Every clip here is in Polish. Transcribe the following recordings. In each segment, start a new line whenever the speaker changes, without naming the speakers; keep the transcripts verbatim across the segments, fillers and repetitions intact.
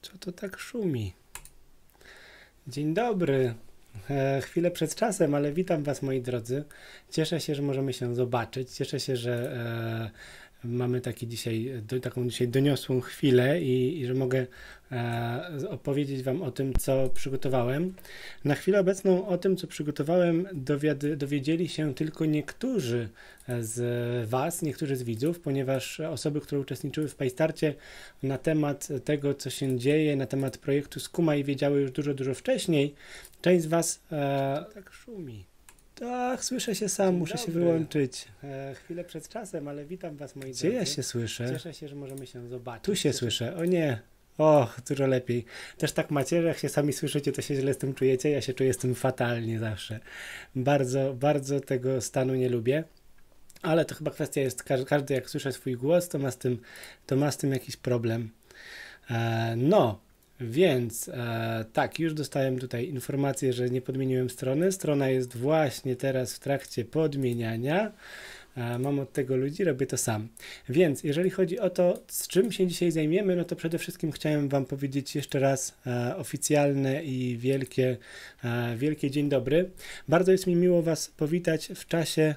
Co to tak szumi? Dzień dobry. E, chwilę przed czasem, ale witam Was, moi drodzy. Cieszę się, że możemy się zobaczyć. Cieszę się, że e, mamy taki dzisiaj, do, taką dzisiaj doniosłą chwilę i, i że mogę e, opowiedzieć Wam o tym, co przygotowałem. Na chwilę obecną o tym, co przygotowałem, dowiady, dowiedzieli się tylko niektórzy z Was, niektórzy z widzów, ponieważ osoby, które uczestniczyły w PyStarcie na temat tego, co się dzieje, na temat projektu Skumaj wiedziały już dużo, dużo wcześniej. Część z Was e, tak szumi. Tak, słyszę się sam, Dzień muszę dobry. się wyłączyć. E, chwilę przed czasem, ale witam Was, moi drodzy. Gdzie ja się słyszę? Cieszę się, że możemy się zobaczyć. Tu się Cieszę... słyszę, o nie. O, dużo lepiej. Też tak macie, że jak się sami słyszycie, to się źle z tym czujecie. Ja się czuję z tym fatalnie zawsze. Bardzo, bardzo tego stanu nie lubię. Ale to chyba kwestia jest, każdy jak słyszy swój głos, to ma z tym, to ma z tym jakiś problem. E, no, więc e, tak, już dostałem tutaj informację, że nie podmieniłem strony. Strona jest właśnie teraz w trakcie podmieniania. E, mam od tego ludzi, robię to sam. Więc jeżeli chodzi o to, z czym się dzisiaj zajmiemy, no to przede wszystkim chciałem Wam powiedzieć jeszcze raz e, oficjalne i wielkie, e, wielkie dzień dobry. Bardzo jest mi miło Was powitać w czasie...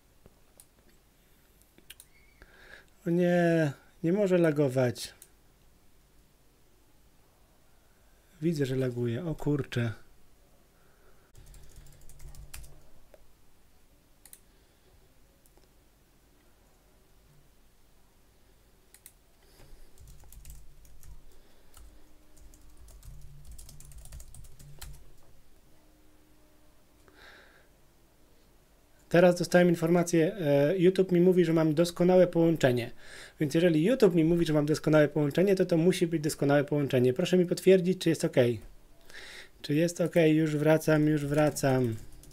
O nie, nie może lagować. Widzę, że laguje. O kurczę. Teraz dostałem informację, YouTube mi mówi, że mam doskonałe połączenie. Więc jeżeli YouTube mi mówi, że mam doskonałe połączenie, to to musi być doskonałe połączenie. Proszę mi potwierdzić, czy jest OK. Czy jest OK? Już wracam, już wracam.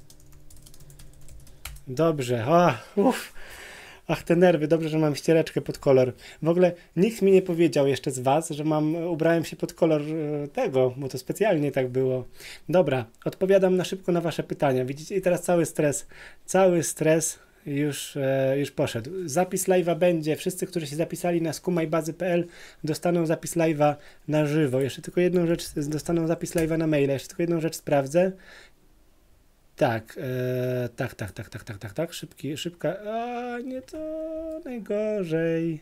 Dobrze. O, uff. Ach, te nerwy, dobrze, że mam ściereczkę pod kolor. W ogóle nikt mi nie powiedział jeszcze z Was, że mam, ubrałem się pod kolor tego, bo to specjalnie tak było. Dobra, odpowiadam na szybko na Wasze pytania. Widzicie, i teraz cały stres, cały stres już, e, już poszedł. Zapis live'a będzie. Wszyscy, którzy się zapisali na skumajbazy kropka p l, dostaną zapis live'a na żywo. Jeszcze tylko jedną rzecz, dostaną zapis live'a na maila. Jeszcze tylko jedną rzecz sprawdzę. Tak, e, tak, tak, tak, tak, tak, tak, tak, szybki, szybka, a nie to najgorzej.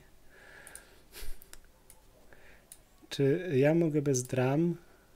Czy ja mogę bez dram?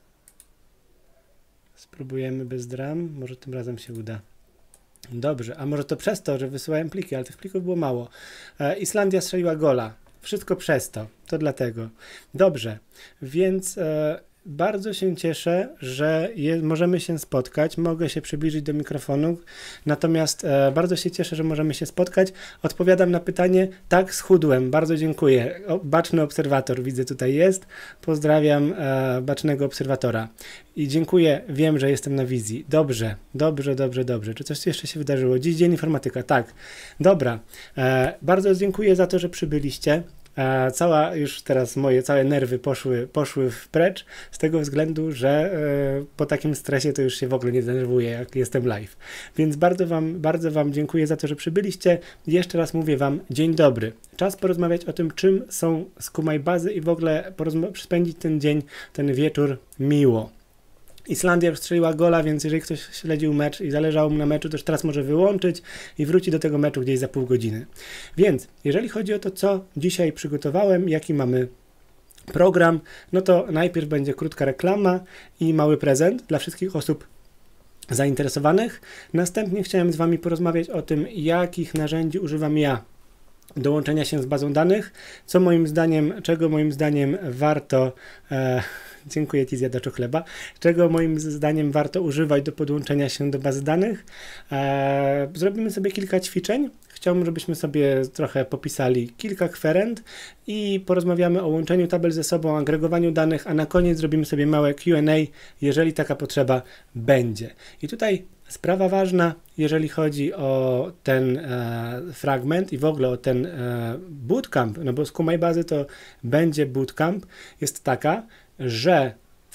Spróbujemy bez dram, może tym razem się uda. Dobrze, a może to przez to, że wysyłałem pliki, ale tych plików było mało. E, Islandia strzeliła gola, wszystko przez to, to dlatego. Dobrze, więc... E, Bardzo się cieszę, że je, możemy się spotkać, mogę się przybliżyć do mikrofonu, natomiast e, bardzo się cieszę, że możemy się spotkać. Odpowiadam na pytanie, tak, schudłem, bardzo dziękuję. O, baczny obserwator widzę tutaj jest, pozdrawiam e, bacznego obserwatora i dziękuję, wiem, że jestem na wizji. Dobrze, dobrze, dobrze, dobrze. Czy coś jeszcze się wydarzyło? Dziś dzień informatyka, tak. Dobra, e, bardzo dziękuję za to, że przybyliście. A cała już teraz moje całe nerwy poszły, poszły w precz z tego względu, że y, po takim stresie to już się w ogóle nie denerwuję, jak jestem live. Więc bardzo wam, bardzo wam dziękuję za to, że przybyliście. Jeszcze raz mówię Wam dzień dobry. Czas porozmawiać o tym, czym są Skumajbazy i w ogóle spędzić ten dzień, ten wieczór miło. Islandia już strzeliła gola, więc jeżeli ktoś śledził mecz i zależało mu na meczu, to już teraz może wyłączyć i wróci do tego meczu gdzieś za pół godziny. Więc jeżeli chodzi o to, co dzisiaj przygotowałem, jaki mamy program, no to najpierw będzie krótka reklama i mały prezent dla wszystkich osób zainteresowanych. Następnie chciałem z Wami porozmawiać o tym, jakich narzędzi używam ja do łączenia się z bazą danych, co moim zdaniem, czego moim zdaniem warto... E, Dziękuję Ci, zjadaczu chleba. Czego moim zdaniem warto używać do podłączenia się do bazy danych. Eee, zrobimy sobie kilka ćwiczeń. Chciałbym, żebyśmy sobie trochę popisali kilka kwerend i porozmawiamy o łączeniu tabel ze sobą, agregowaniu danych, a na koniec zrobimy sobie małe Q and A, jeżeli taka potrzeba będzie. I tutaj sprawa ważna, jeżeli chodzi o ten e, fragment i w ogóle o ten e, bootcamp, no bo Skumajbazy to będzie bootcamp, jest taka, że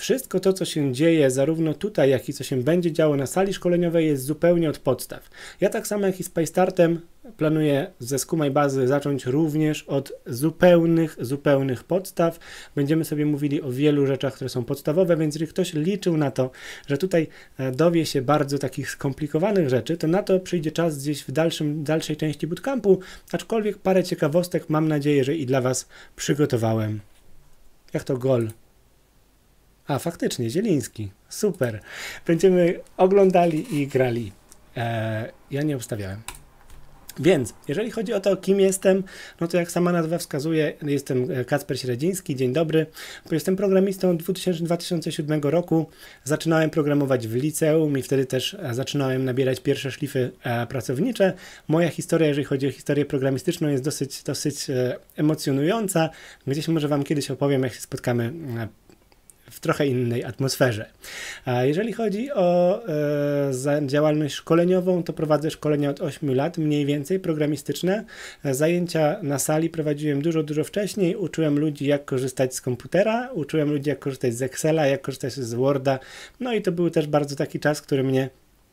Wszystko to, co się dzieje zarówno tutaj, jak i co się będzie działo na sali szkoleniowej, jest zupełnie od podstaw. Ja tak samo jak i z PyStartem planuję ze Skumaj Bazy zacząć również od zupełnych, zupełnych podstaw. Będziemy sobie mówili o wielu rzeczach, które są podstawowe, więc jeżeli ktoś liczył na to, że tutaj dowie się bardzo takich skomplikowanych rzeczy, to na to przyjdzie czas gdzieś w dalszym, dalszej części bootcampu, aczkolwiek parę ciekawostek mam nadzieję, że i dla Was przygotowałem. Jak to gol? A, faktycznie, Zieliński. Super. Będziemy oglądali i grali. Eee, ja nie ustawiałem. Więc, jeżeli chodzi o to, kim jestem, no to jak sama nazwa wskazuje, jestem Kacper Średziński, dzień dobry. Jestem programistą od dwa tysiące siódmego roku. Zaczynałem programować w liceum i wtedy też zaczynałem nabierać pierwsze szlify e, pracownicze. Moja historia, jeżeli chodzi o historię programistyczną, jest dosyć, dosyć e, emocjonująca. Gdzieś może Wam kiedyś opowiem, jak się spotkamy e, w trochę innej atmosferze. A jeżeli chodzi o e, działalność szkoleniową, to prowadzę szkolenia od ośmiu lat, mniej więcej programistyczne. Zajęcia na sali prowadziłem dużo, dużo wcześniej. Uczyłem ludzi, jak korzystać z komputera, uczyłem ludzi, jak korzystać z Excela, jak korzystać z Worda. No i to był też bardzo taki czas, który mnie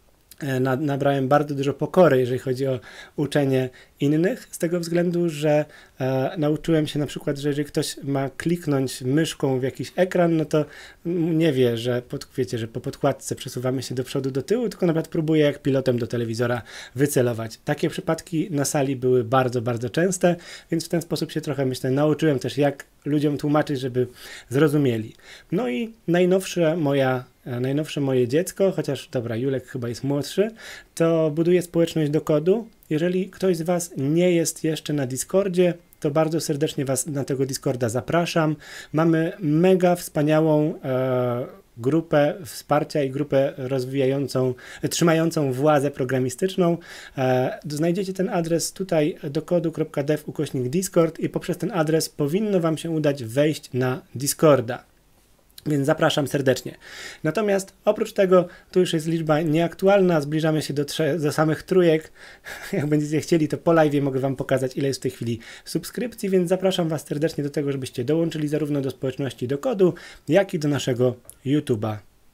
Na, nabrałem bardzo dużo pokory, jeżeli chodzi o uczenie innych, z tego względu, że e, nauczyłem się na przykład, że jeżeli ktoś ma kliknąć myszką w jakiś ekran, no to nie wie, że, pod, wiecie, że po podkładce przesuwamy się do przodu, do tyłu, tylko nawet próbuje jak pilotem do telewizora wycelować. Takie przypadki na sali były bardzo, bardzo częste, więc w ten sposób się trochę, myślę, nauczyłem też, jak ludziom tłumaczyć, żeby zrozumieli. No i najnowsza moja Najnowsze moje dziecko, chociaż dobra, Julek chyba jest młodszy, to buduje społeczność do kodu. Jeżeli ktoś z Was nie jest jeszcze na Discordzie, to bardzo serdecznie Was na tego Discorda zapraszam. Mamy mega wspaniałą e, grupę wsparcia i grupę rozwijającą, trzymającą władzę programistyczną. E, znajdziecie ten adres tutaj dokodu kropka dev ukośnik Discord i poprzez ten adres powinno Wam się udać wejść na Discorda. Więc zapraszam serdecznie. Natomiast oprócz tego, tu już jest liczba nieaktualna, zbliżamy się do, trzech, do samych trójek. Jak będziecie chcieli, to po live mogę Wam pokazać, ile jest w tej chwili subskrypcji, więc zapraszam Was serdecznie do tego, żebyście dołączyli zarówno do społeczności do kodu, jak i do naszego YouTube'a.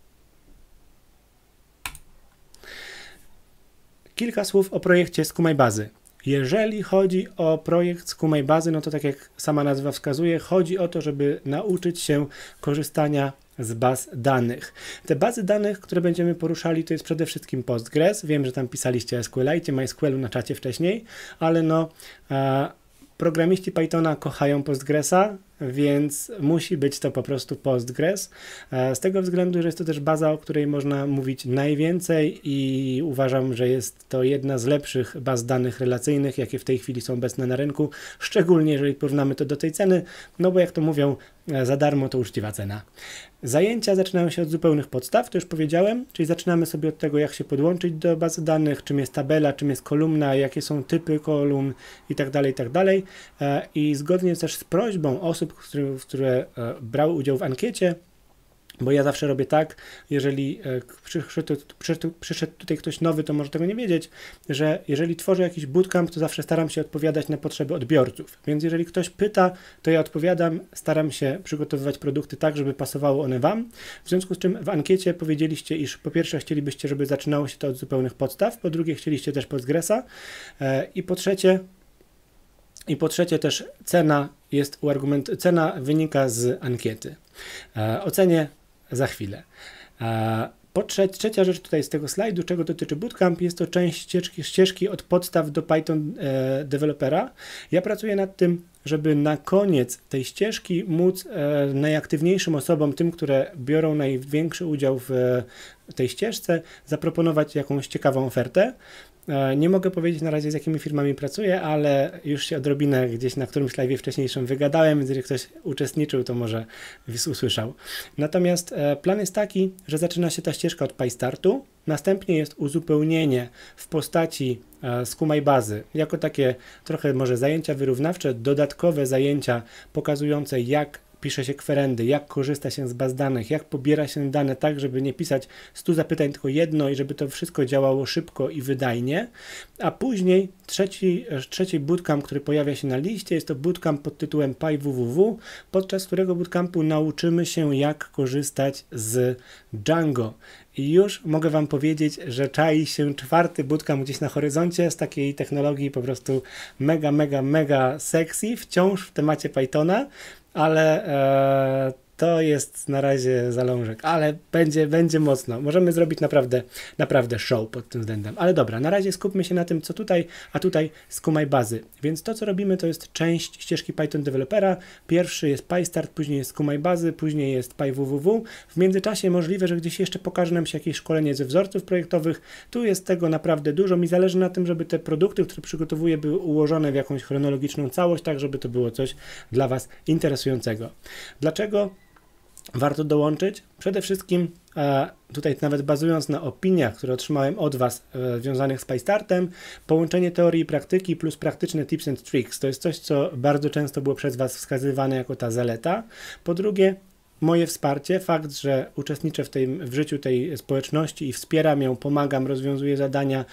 Kilka słów o projekcie Skumaj Bazy. Jeżeli chodzi o projekt Skumaj Bazy, no to tak jak sama nazwa wskazuje, chodzi o to, żeby nauczyć się korzystania z baz danych. Te bazy danych, które będziemy poruszali, to jest przede wszystkim Postgres. Wiem, że tam pisaliście SQLite, MySQL-u na czacie wcześniej, ale no a, programiści Pythona kochają Postgresa, więc musi być to po prostu Postgres. Z tego względu, że jest to też baza, o której można mówić najwięcej i uważam, że jest to jedna z lepszych baz danych relacyjnych, jakie w tej chwili są obecne na rynku, szczególnie jeżeli porównamy to do tej ceny, no bo jak to mówią, za darmo to uczciwa cena. Zajęcia zaczynają się od zupełnych podstaw, to już powiedziałem, czyli zaczynamy sobie od tego, jak się podłączyć do bazy danych, czym jest tabela, czym jest kolumna, jakie są typy kolumn i tak dalej, i tak dalej. I zgodnie też z prośbą osób, które, które brały udział w ankiecie, bo ja zawsze robię tak, jeżeli przyszedł, przyszedł, przyszedł tutaj ktoś nowy, to może tego nie wiedzieć, że jeżeli tworzę jakiś bootcamp, to zawsze staram się odpowiadać na potrzeby odbiorców. Więc jeżeli ktoś pyta, to ja odpowiadam, staram się przygotowywać produkty tak, żeby pasowały one Wam. W związku z czym w ankiecie powiedzieliście, iż po pierwsze chcielibyście, żeby zaczynało się to od zupełnych podstaw, po drugie chcieliście też Postgresa i po trzecie I po trzecie też cena jest u argument, cena wynika z ankiety. E, ocenię za chwilę. E, po trze trzecia rzecz tutaj z tego slajdu, czego dotyczy bootcamp, jest to część ścieżki, ścieżki od podstaw do Python e, dewelopera. Ja pracuję nad tym, żeby na koniec tej ścieżki móc e, najaktywniejszym osobom, tym, które biorą największy udział w e, tej ścieżce, zaproponować jakąś ciekawą ofertę. Nie mogę powiedzieć na razie, z jakimi firmami pracuję, ale już się odrobinę gdzieś na którymś live'ie wcześniejszym wygadałem, więc jeżeli ktoś uczestniczył, to może usłyszał. Natomiast plan jest taki, że zaczyna się ta ścieżka od PyStartu, następnie jest uzupełnienie w postaci Skumaj Bazy, jako takie trochę może zajęcia wyrównawcze, dodatkowe zajęcia pokazujące, jak pisze się kwerendy, jak korzysta się z baz danych, jak pobiera się dane tak, żeby nie pisać stu zapytań, tylko jedno i żeby to wszystko działało szybko i wydajnie. A później trzeci, trzeci bootcamp, który pojawia się na liście, jest to bootcamp pod tytułem PyWWW, podczas którego bootcampu nauczymy się, jak korzystać z Django. I już mogę wam powiedzieć, że czai się czwarty bootcamp gdzieś na horyzoncie z takiej technologii po prostu mega, mega, mega sexy, wciąż w temacie Pythona, ale e, to jest na razie zalążek, ale będzie, będzie mocno. Możemy zrobić naprawdę, naprawdę show pod tym względem. Ale dobra, na razie skupmy się na tym, co tutaj, a tutaj skumaj bazy. Więc to, co robimy, to jest część ścieżki Python Developera. Pierwszy jest PyStart, później jest skumaj bazy, później jest PyWWW. W międzyczasie możliwe, że gdzieś jeszcze pokaże nam się jakieś szkolenie ze wzorców projektowych. Tu jest tego naprawdę dużo. Mi zależy na tym, żeby te produkty, które przygotowuję, były ułożone w jakąś chronologiczną całość, tak żeby to było coś dla was interesującego. Dlaczego warto dołączyć? Przede wszystkim e, tutaj nawet bazując na opiniach, które otrzymałem od was e, związanych z PyStartem, połączenie teorii i praktyki plus praktyczne tips and tricks to jest coś, co bardzo często było przez was wskazywane jako ta zaleta. Po drugie, moje wsparcie, fakt, że uczestniczę w, tej, w życiu tej społeczności i wspieram ją, pomagam, rozwiązuję zadania,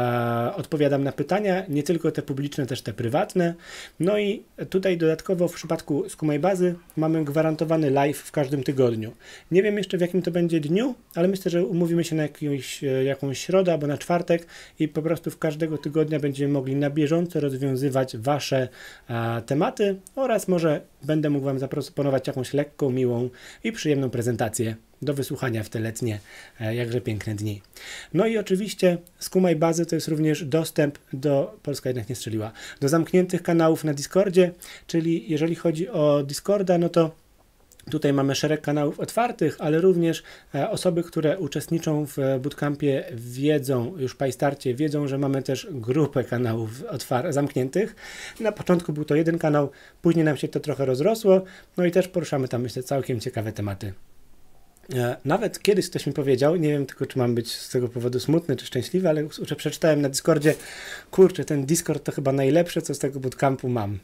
e, odpowiadam na pytania, nie tylko te publiczne, też te prywatne. No i tutaj dodatkowo w przypadku Skumaj Bazy mamy gwarantowany live w każdym tygodniu. Nie wiem jeszcze w jakim to będzie dniu, ale myślę, że umówimy się na jakąś, jakąś środę albo na czwartek i po prostu w każdego tygodnia będziemy mogli na bieżąco rozwiązywać wasze e, tematy oraz może będę mógł wam zaproponować jakąś lekką, miłą i przyjemną prezentację do wysłuchania w te letnie, jakże piękne dni. No i oczywiście Skumaj Bazy to jest również dostęp do, Polska jednak nie strzeliła, do zamkniętych kanałów na Discordzie, czyli jeżeli chodzi o Discorda, no to tutaj mamy szereg kanałów otwartych, ale również osoby, które uczestniczą w bootcampie wiedzą, już w PyStarcie wiedzą, że mamy też grupę kanałów zamkniętych. Na początku był to jeden kanał, później nam się to trochę rozrosło, no i też poruszamy tam, myślę, całkiem ciekawe tematy. Nawet kiedyś ktoś mi powiedział, nie wiem tylko, czy mam być z tego powodu smutny czy szczęśliwy, ale przeczytałem na Discordzie, kurczę, ten Discord to chyba najlepsze, co z tego bootcampu mam.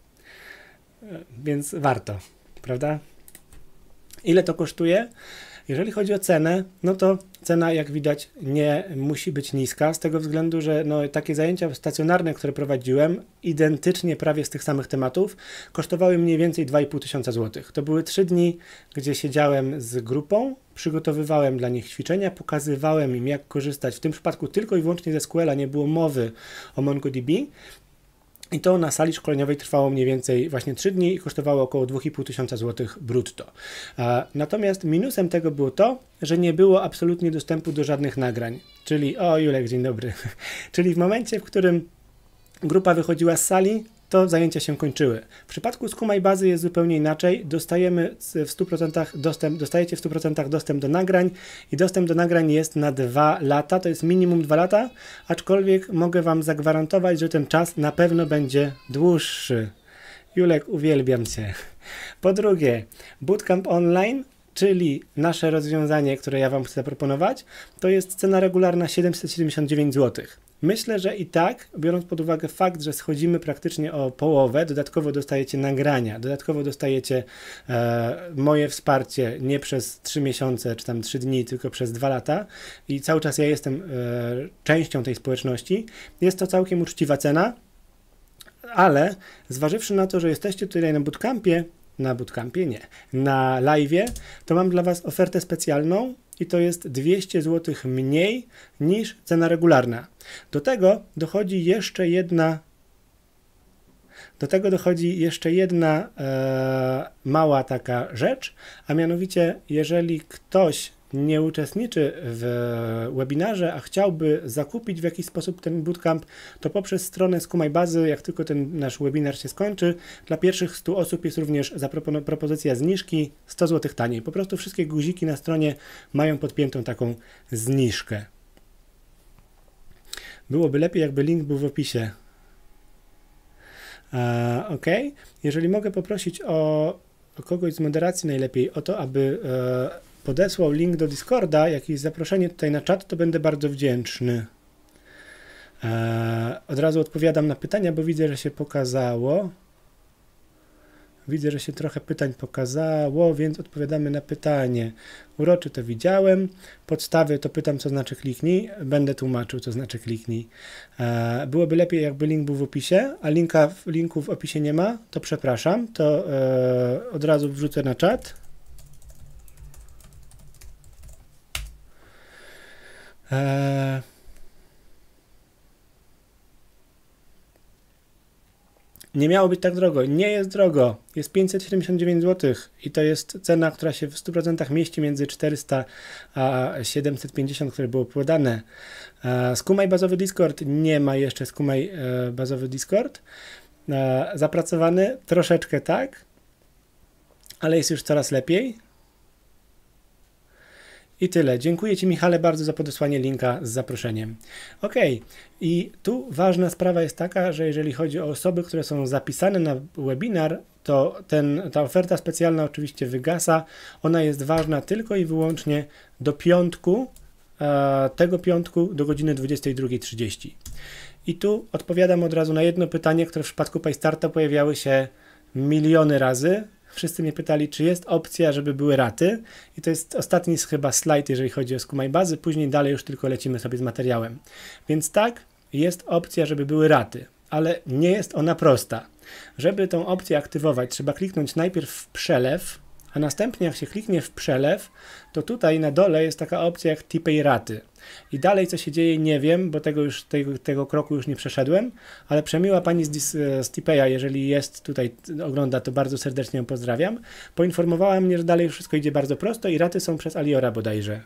Więc warto, prawda? Ile to kosztuje? Jeżeli chodzi o cenę, no to cena, jak widać, nie musi być niska, z tego względu, że no, takie zajęcia stacjonarne, które prowadziłem, identycznie prawie z tych samych tematów, kosztowały mniej więcej dwa i pół tysiąca złotych. To były trzy dni, gdzie siedziałem z grupą, przygotowywałem dla nich ćwiczenia, pokazywałem im, jak korzystać, w tym przypadku tylko i wyłącznie ze S Q L-a, nie było mowy o MongoDB. I to na sali szkoleniowej trwało mniej więcej właśnie trzy dni i kosztowało około dwa i pół tysiąca złotych brutto. Natomiast minusem tego było to, że nie było absolutnie dostępu do żadnych nagrań. Czyli, o Julek, dzień dobry. Czyli w momencie, w którym grupa wychodziła z sali, to zajęcia się kończyły. W przypadku Skumaj Bazy jest zupełnie inaczej. Dostajemy w stu procentach dostęp, dostajecie w stu procentach dostęp do nagrań i dostęp do nagrań jest na dwa lata, to jest minimum dwa lata, aczkolwiek mogę wam zagwarantować, że ten czas na pewno będzie dłuższy. Julek, uwielbiam cię. Po drugie, Bootcamp Online, czyli nasze rozwiązanie, które ja wam chcę zaproponować, to jest cena regularna siedemset siedemdziesiąt dziewięć złotych. Myślę, że i tak, biorąc pod uwagę fakt, że schodzimy praktycznie o połowę, dodatkowo dostajecie nagrania, dodatkowo dostajecie e, moje wsparcie nie przez trzy miesiące czy tam trzy dni, tylko przez dwa lata i cały czas ja jestem e, częścią tej społeczności. Jest to całkiem uczciwa cena, ale zważywszy na to, że jesteście tutaj na bootcampie, na bootcampie nie, na live'ie, to mam dla was ofertę specjalną i to jest dwieście złotych mniej niż cena regularna. Do tego dochodzi jeszcze jedna do tego dochodzi jeszcze jedna e, mała taka rzecz, a mianowicie jeżeli ktoś nie uczestniczy w webinarze, a chciałby zakupić w jakiś sposób ten bootcamp, to poprzez stronę Skumaj Bazy, jak tylko ten nasz webinar się skończy, dla pierwszych stu osób jest również propozycja zniżki sto złotych taniej. Po prostu wszystkie guziki na stronie mają podpiętą taką zniżkę. Byłoby lepiej, jakby link był w opisie. E, ok. Jeżeli mogę poprosić o, o kogoś z moderacji najlepiej, o to, aby e, podesłał link do Discorda, jakieś zaproszenie tutaj na czat, to będę bardzo wdzięczny. Eee, od razu odpowiadam na pytania, bo widzę, że się pokazało. Widzę, że się trochę pytań pokazało, więc odpowiadamy na pytanie. Uroczy to widziałem. Podstawy to pytam, co znaczy kliknij. Będę tłumaczył, co znaczy kliknij. E, byłoby lepiej, jakby link był w opisie, a linka, linku w opisie nie ma, to przepraszam. To e, od razu wrzucę na czat. E, Nie miało być tak drogo. Nie jest drogo. Jest pięćset siedemdziesiąt dziewięć złotych i to jest cena, która się w stu procentach mieści między czterysta a siedemset pięćdziesiąt, które było podane. Skumaj bazowy Discord. Nie ma jeszcze Skumaj bazowy Discord. Zapracowany troszeczkę tak, ale jest już coraz lepiej. I tyle. Dziękuję Ci, Michale, bardzo za podesłanie linka z zaproszeniem. Ok, i tu ważna sprawa jest taka, że jeżeli chodzi o osoby, które są zapisane na webinar, to ten, ta oferta specjalna oczywiście wygasa. Ona jest ważna tylko i wyłącznie do piątku, e, tego piątku do godziny dwudziestej drugiej trzydzieści. I tu odpowiadam od razu na jedno pytanie, które w przypadku PayStarta pojawiały się miliony razy. Wszyscy mnie pytali, czy jest opcja, żeby były raty, i to jest ostatni chyba slajd, jeżeli chodzi o Skumaj bazy, później dalej już tylko lecimy sobie z materiałem. Więc tak, jest opcja, żeby były raty, ale nie jest ona prosta. Żeby tą opcję aktywować, trzeba kliknąć najpierw w przelew, a następnie jak się kliknie w przelew, to tutaj na dole jest taka opcja jak Tipej raty. I dalej co się dzieje nie wiem, bo tego już tego, tego kroku już nie przeszedłem, ale przemiła pani z, z Tipeya, jeżeli jest tutaj, ogląda, to bardzo serdecznie ją pozdrawiam, poinformowała mnie, że dalej wszystko idzie bardzo prosto i raty są przez Aliora bodajże.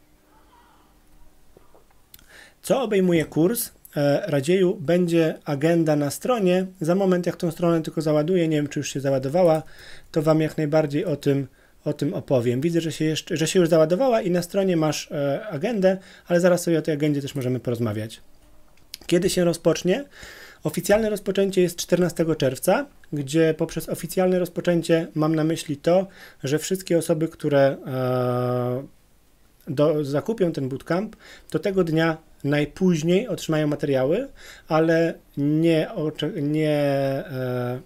Co obejmuje kurs? Radzieju, będzie agenda na stronie. Za moment, jak tą stronę tylko załaduję, nie wiem, czy już się załadowała, to Wam jak najbardziej o tym, o tym opowiem. Widzę, że się, jeszcze, że się już załadowała i na stronie masz e, agendę, ale zaraz sobie o tej agendzie też możemy porozmawiać. Kiedy się rozpocznie? Oficjalne rozpoczęcie jest czternastego czerwca, gdzie poprzez oficjalne rozpoczęcie mam na myśli to, że wszystkie osoby, które e, do, zakupią ten bootcamp, to tego dnia najpóźniej otrzymają materiały, ale nie, nie e,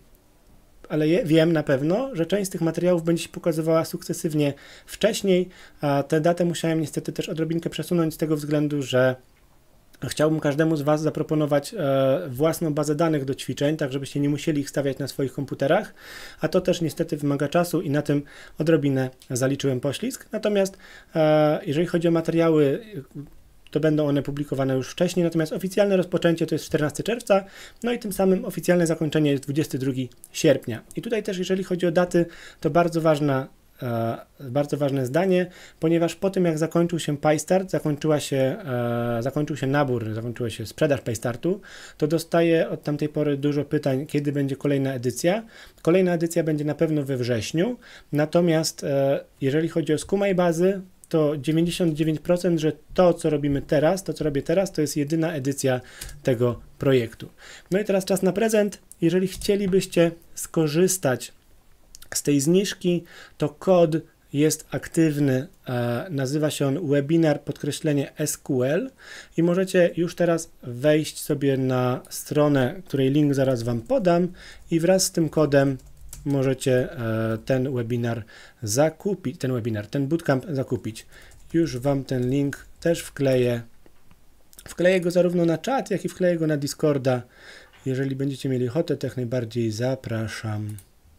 ale je, wiem na pewno, że część z tych materiałów będzie się pokazywała sukcesywnie wcześniej, a tę datę musiałem niestety też odrobinkę przesunąć z tego względu, że chciałbym każdemu z Was zaproponować e, własną bazę danych do ćwiczeń, tak żebyście nie musieli ich stawiać na swoich komputerach, a to też niestety wymaga czasu i na tym odrobinę zaliczyłem poślizg. Natomiast e, jeżeli chodzi o materiały, to będą one publikowane już wcześniej, natomiast oficjalne rozpoczęcie to jest czternastego czerwca, no i tym samym oficjalne zakończenie jest dwudziestego drugiego sierpnia. I tutaj też, jeżeli chodzi o daty, to bardzo ważna, e, bardzo ważne zdanie, ponieważ po tym, jak zakończył się PayStart, zakończyła się, e, zakończył się nabór, zakończyła się sprzedaż PayStartu, to dostaję od tamtej pory dużo pytań, kiedy będzie kolejna edycja. Kolejna edycja będzie na pewno we wrześniu, natomiast e, jeżeli chodzi o Skumaj bazy, to dziewięćdziesiąt dziewięć procent, że to, co robimy teraz, to, co robię teraz, to jest jedyna edycja tego projektu. No i teraz czas na prezent. Jeżeli chcielibyście skorzystać z tej zniżki, to kod jest aktywny, e, nazywa się on webinar podkreślenie S Q L i możecie już teraz wejść sobie na stronę, której link zaraz Wam podam i wraz z tym kodem możecie e, ten webinar zakupić, ten webinar, ten bootcamp zakupić. Już Wam ten link też wkleję. Wkleję go zarówno na czat, jak i wkleję go na Discorda. Jeżeli będziecie mieli ochotę, to jak najbardziej zapraszam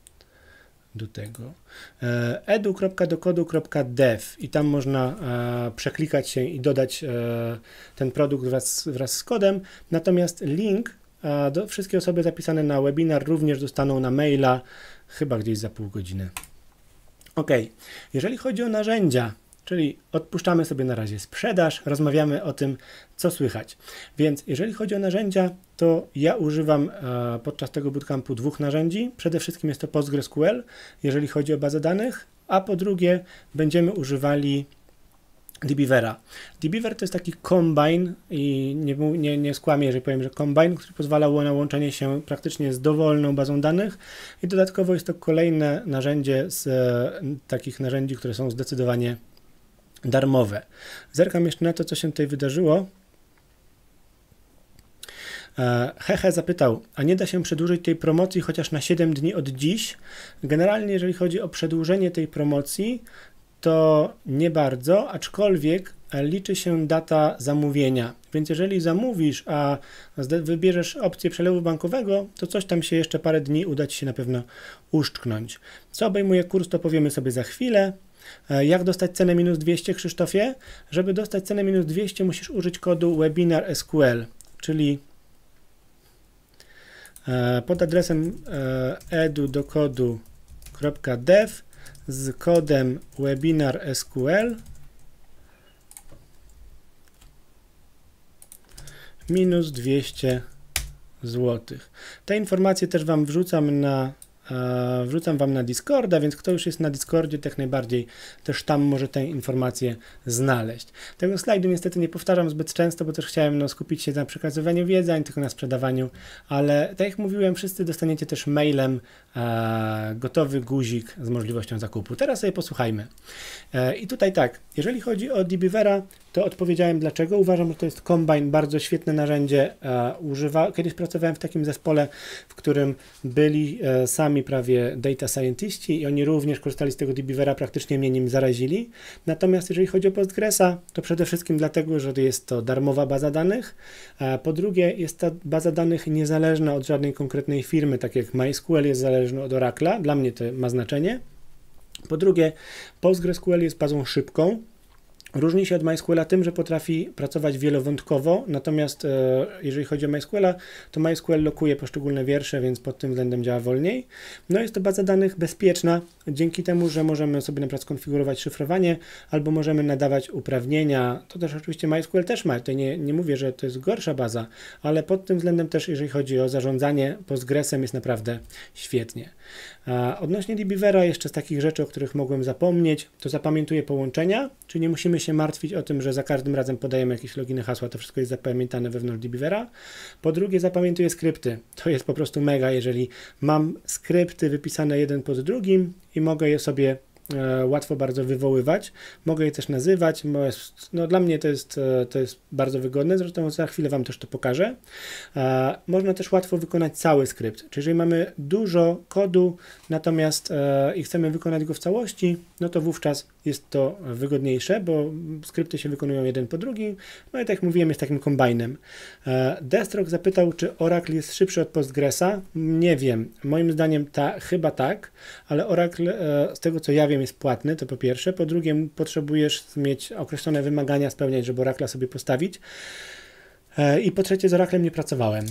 do tego. E, edu kropka dokodu kropka dev i tam można e, przeklikać się i dodać e, ten produkt wraz, wraz z kodem. Natomiast link a do, wszystkie osoby zapisane na webinar również dostaną na maila chyba gdzieś za pół godziny. Ok, jeżeli chodzi o narzędzia, czyli odpuszczamy sobie na razie sprzedaż, rozmawiamy o tym, co słychać. Więc jeżeli chodzi o narzędzia, to ja używam e, podczas tego bootcampu dwóch narzędzi. Przede wszystkim jest to PostgreSQL, jeżeli chodzi o bazę danych, a po drugie będziemy używali dbeavera. dbeaver to jest taki combine i nie, nie, nie skłamię, jeżeli powiem, że combine, który pozwala na łączenie się praktycznie z dowolną bazą danych i dodatkowo jest to kolejne narzędzie z e, takich narzędzi, które są zdecydowanie darmowe. Zerkam jeszcze na to, co się tutaj wydarzyło. Hehe zapytał, a nie da się przedłużyć tej promocji chociaż na siedem dni od dziś? Generalnie jeżeli chodzi o przedłużenie tej promocji, to nie bardzo, aczkolwiek liczy się data zamówienia, więc jeżeli zamówisz, a wybierzesz opcję przelewu bankowego, to coś tam się jeszcze parę dni uda Ci się na pewno uszczknąć. Co obejmuje kurs, to powiemy sobie za chwilę. Jak dostać cenę minus dwieście, Krzysztofie? Żeby dostać cenę minus dwieście, musisz użyć kodu webinar S Q L, czyli pod adresem edudokodu.dev z kodem webinar S Q L minus dwieście złotych. Te informacje też Wam wrzucam na Wrzucam Wam na Discorda, więc kto już jest na Discordzie, tak najbardziej też tam może te informacje znaleźć. Tego slajdu niestety nie powtarzam zbyt często, bo też chciałem no, skupić się na przekazywaniu wiedzy, a nie tylko na sprzedawaniu, ale tak jak mówiłem, wszyscy dostaniecie też mailem e, gotowy guzik z możliwością zakupu. Teraz sobie posłuchajmy. E, I tutaj tak, jeżeli chodzi o dbeavera, to odpowiedziałem dlaczego. Uważam, że to jest Combine, bardzo świetne narzędzie. E, używa, kiedyś pracowałem w takim zespole, w którym byli e, sami prawie data scientiści i oni również korzystali z tego dbeavera, praktycznie mnie nim zarazili. Natomiast jeżeli chodzi o Postgresa, to przede wszystkim dlatego, że jest to darmowa baza danych. E, po drugie, jest ta baza danych niezależna od żadnej konkretnej firmy, tak jak MySQL jest zależny od Oracle'a. Dla mnie to ma znaczenie. Po drugie, PostgreSQL jest bazą szybką. Różni się od MySQLa tym, że potrafi pracować wielowątkowo, natomiast e, jeżeli chodzi o MySQLa, to MySQL lokuje poszczególne wiersze, więc pod tym względem działa wolniej. No jest to baza danych bezpieczna, dzięki temu, że możemy sobie na przykład skonfigurować szyfrowanie, albo możemy nadawać uprawnienia. To też oczywiście MySQL też ma, tutaj nie, nie mówię, że to jest gorsza baza, ale pod tym względem też, jeżeli chodzi o zarządzanie Postgresem, jest naprawdę świetnie. A odnośnie dbeavera, jeszcze z takich rzeczy, o których mogłem zapomnieć, to zapamiętuje połączenia, czyli nie musimy się martwić o tym, że za każdym razem podajemy jakieś loginy, hasła, to wszystko jest zapamiętane wewnątrz dbeavera. Po drugie, zapamiętuje skrypty. To jest po prostu mega, jeżeli mam skrypty wypisane jeden pod drugim i mogę je sobie e, łatwo bardzo wywoływać. Mogę je też nazywać. No, dla mnie to jest, e, to jest bardzo wygodne, zresztą za chwilę Wam też to pokażę. E, można też łatwo wykonać cały skrypt. Czyli jeżeli mamy dużo kodu, natomiast e, i chcemy wykonać go w całości, no to wówczas jest to wygodniejsze, bo skrypty się wykonują jeden po drugim. No i tak jak mówiłem, jest takim kombajnem. E, Deathstroke zapytał, czy Oracle jest szybszy od Postgresa. Nie wiem. Moim zdaniem ta, chyba tak, ale Oracle e, z tego co ja wiem jest płatny, to po pierwsze. Po drugie, potrzebujesz mieć określone wymagania spełniać, żeby Oracle'a sobie postawić. E, I po trzecie, z Oraclem nie pracowałem.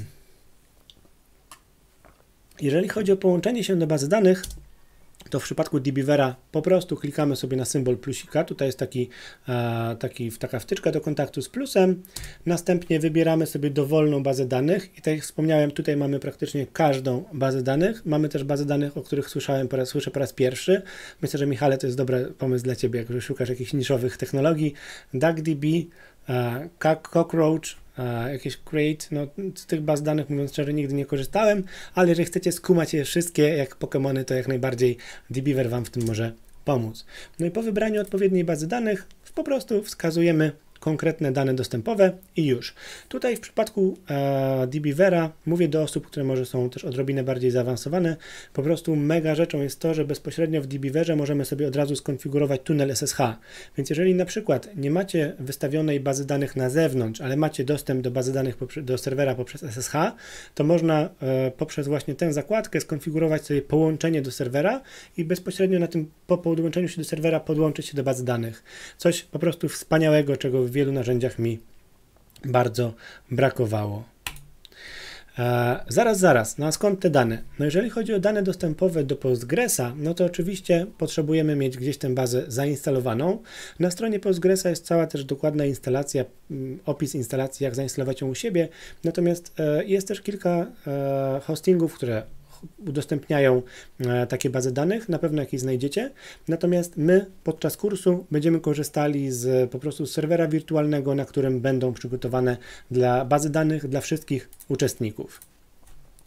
Jeżeli chodzi o połączenie się do bazy danych, to w przypadku dbeavera po prostu klikamy sobie na symbol plusika. Tutaj jest taki, e, taki, taka wtyczka do kontaktu z plusem. Następnie wybieramy sobie dowolną bazę danych i tak jak wspomniałem, tutaj mamy praktycznie każdą bazę danych. Mamy też bazę danych, o których słyszałem po raz, słyszę po raz pierwszy. Myślę, że Michale, to jest dobry pomysł dla Ciebie, jak szukasz jakichś niszowych technologii. DuckDB, e, Cockroach, Uh, jakieś Create, no z tych baz danych, mówiąc szczerze, nigdy nie korzystałem, ale jeżeli chcecie skumać je wszystkie jak Pokemony, to jak najbardziej dbeaver Wam w tym może pomóc. No i po wybraniu odpowiedniej bazy danych po prostu wskazujemy konkretne dane dostępowe i już. Tutaj w przypadku e, dbeavera mówię do osób, które może są też odrobinę bardziej zaawansowane, po prostu mega rzeczą jest to, że bezpośrednio w dbeaverze możemy sobie od razu skonfigurować tunel S S H. Więc jeżeli na przykład nie macie wystawionej bazy danych na zewnątrz, ale macie dostęp do bazy danych do serwera poprzez S S H, to można e, poprzez właśnie tę zakładkę skonfigurować sobie połączenie do serwera i bezpośrednio na tym po podłączeniu się do serwera podłączyć się do bazy danych. Coś po prostu wspaniałego, czego w wielu narzędziach mi bardzo brakowało. E, zaraz, zaraz, no a skąd te dane? No jeżeli chodzi o dane dostępowe do Postgresa, no to oczywiście potrzebujemy mieć gdzieś tę bazę zainstalowaną. Na stronie Postgresa jest cała też dokładna instalacja, opis instalacji, jak zainstalować ją u siebie, natomiast e, jest też kilka e, hostingów, które udostępniają e, takie bazy danych, na pewno jakieś znajdziecie, natomiast my podczas kursu będziemy korzystali z po prostu z serwera wirtualnego, na którym będą przygotowane dla bazy danych dla wszystkich uczestników.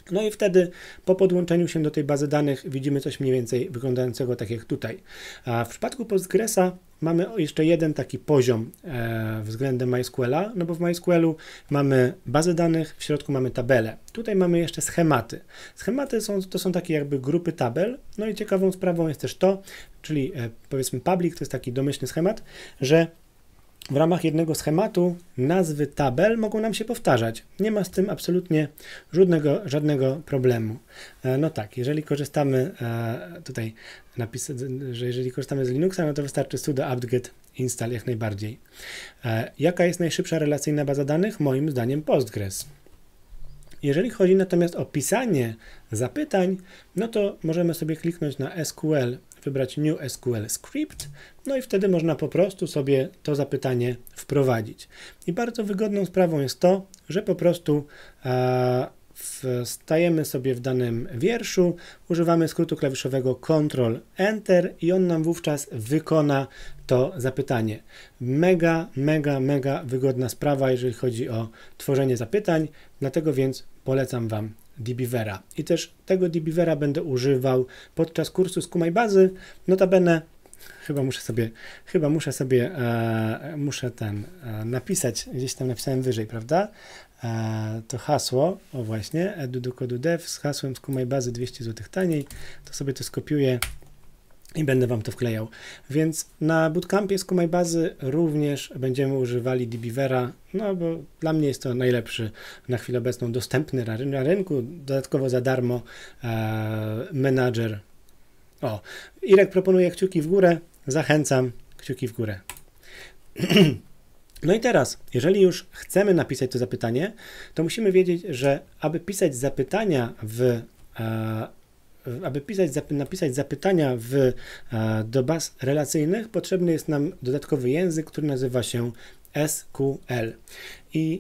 No i wtedy po podłączeniu się do tej bazy danych widzimy coś mniej więcej wyglądającego tak jak tutaj. A w przypadku Postgresa mamy jeszcze jeden taki poziom e, względem MySQL-a, no bo w MySQL-u mamy bazę danych, w środku mamy tabelę. Tutaj mamy jeszcze schematy. Schematy są, to są takie jakby grupy tabel, no i ciekawą sprawą jest też to, czyli e, powiedzmy public, to jest taki domyślny schemat, że w ramach jednego schematu nazwy tabel mogą nam się powtarzać. Nie ma z tym absolutnie żadnego, żadnego problemu. No tak, jeżeli korzystamy tutaj napisać, że jeżeli korzystamy z Linuxa, no to wystarczy sudo apt-get install jak najbardziej. Jaka jest najszybsza relacyjna baza danych? Moim zdaniem Postgres. Jeżeli chodzi natomiast o pisanie zapytań, no to możemy sobie kliknąć na S Q L, wybrać New S Q L Script, no i wtedy można po prostu sobie to zapytanie wprowadzić. I bardzo wygodną sprawą jest to, że po prostu e, wstajemy sobie w danym wierszu, używamy skrótu klawiszowego Ctrl Enter i on nam wówczas wykona to zapytanie. Mega, mega, mega wygodna sprawa, jeżeli chodzi o tworzenie zapytań, dlatego więc polecam Wam dbvera. I też tego dbvera będę używał podczas kursu z Kumajbazy. Notabene chyba muszę sobie, chyba muszę sobie, e, muszę ten e, napisać, gdzieś tam napisałem wyżej, prawda? E, to hasło, o właśnie, edudukodudev z hasłem z Kumajbazy dwieście złotych taniej, to sobie to skopiuję i będę Wam to wklejał. Więc na bootcampie z Kumajbazy również będziemy używali dbvera, no bo dla mnie jest to najlepszy na chwilę obecną dostępny na, na rynku, dodatkowo za darmo e, menadżer. O, Irek proponuje kciuki w górę, zachęcam, kciuki w górę. No i teraz, jeżeli już chcemy napisać to zapytanie, to musimy wiedzieć, że aby pisać zapytania w e, aby pisać, napisać zapytania w, do baz relacyjnych, potrzebny jest nam dodatkowy język, który nazywa się S Q L. I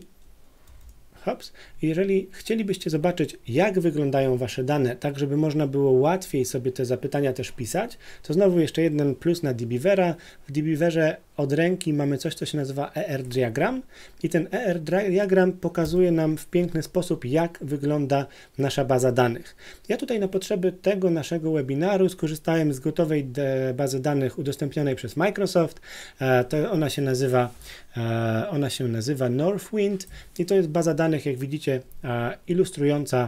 hops, jeżeli chcielibyście zobaczyć, jak wyglądają Wasze dane, tak żeby można było łatwiej sobie te zapytania też pisać, to znowu jeszcze jeden plus na dbvera. W dbverze od ręki mamy coś, co się nazywa E R diagram i ten E R diagram pokazuje nam w piękny sposób, jak wygląda nasza baza danych. Ja tutaj na potrzeby tego naszego webinaru skorzystałem z gotowej bazy danych udostępnionej przez Microsoft. To ona się nazywa, ona się nazywa Northwind i to jest baza danych, jak widzicie, ilustrująca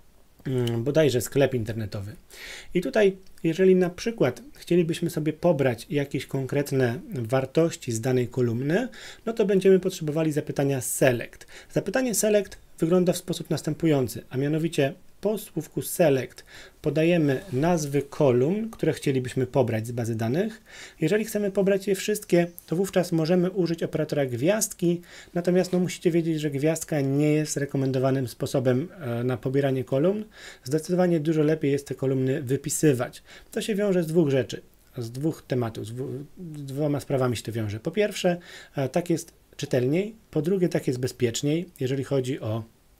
bodajże sklep internetowy. I tutaj, jeżeli na przykład chcielibyśmy sobie pobrać jakieś konkretne wartości z danej kolumny, no to będziemy potrzebowali zapytania select. Zapytanie select wygląda w sposób następujący, a mianowicie po słówku select podajemy nazwy kolumn, które chcielibyśmy pobrać z bazy danych. Jeżeli chcemy pobrać je wszystkie, to wówczas możemy użyć operatora gwiazdki, natomiast no, musicie wiedzieć, że gwiazdka nie jest rekomendowanym sposobem e, na pobieranie kolumn. Zdecydowanie dużo lepiej jest te kolumny wypisywać. To się wiąże z dwóch rzeczy, z dwóch tematów, z, dwu, z dwoma sprawami się to wiąże. Po pierwsze, e, tak jest czytelniej, po drugie, tak jest bezpieczniej, jeżeli chodzi o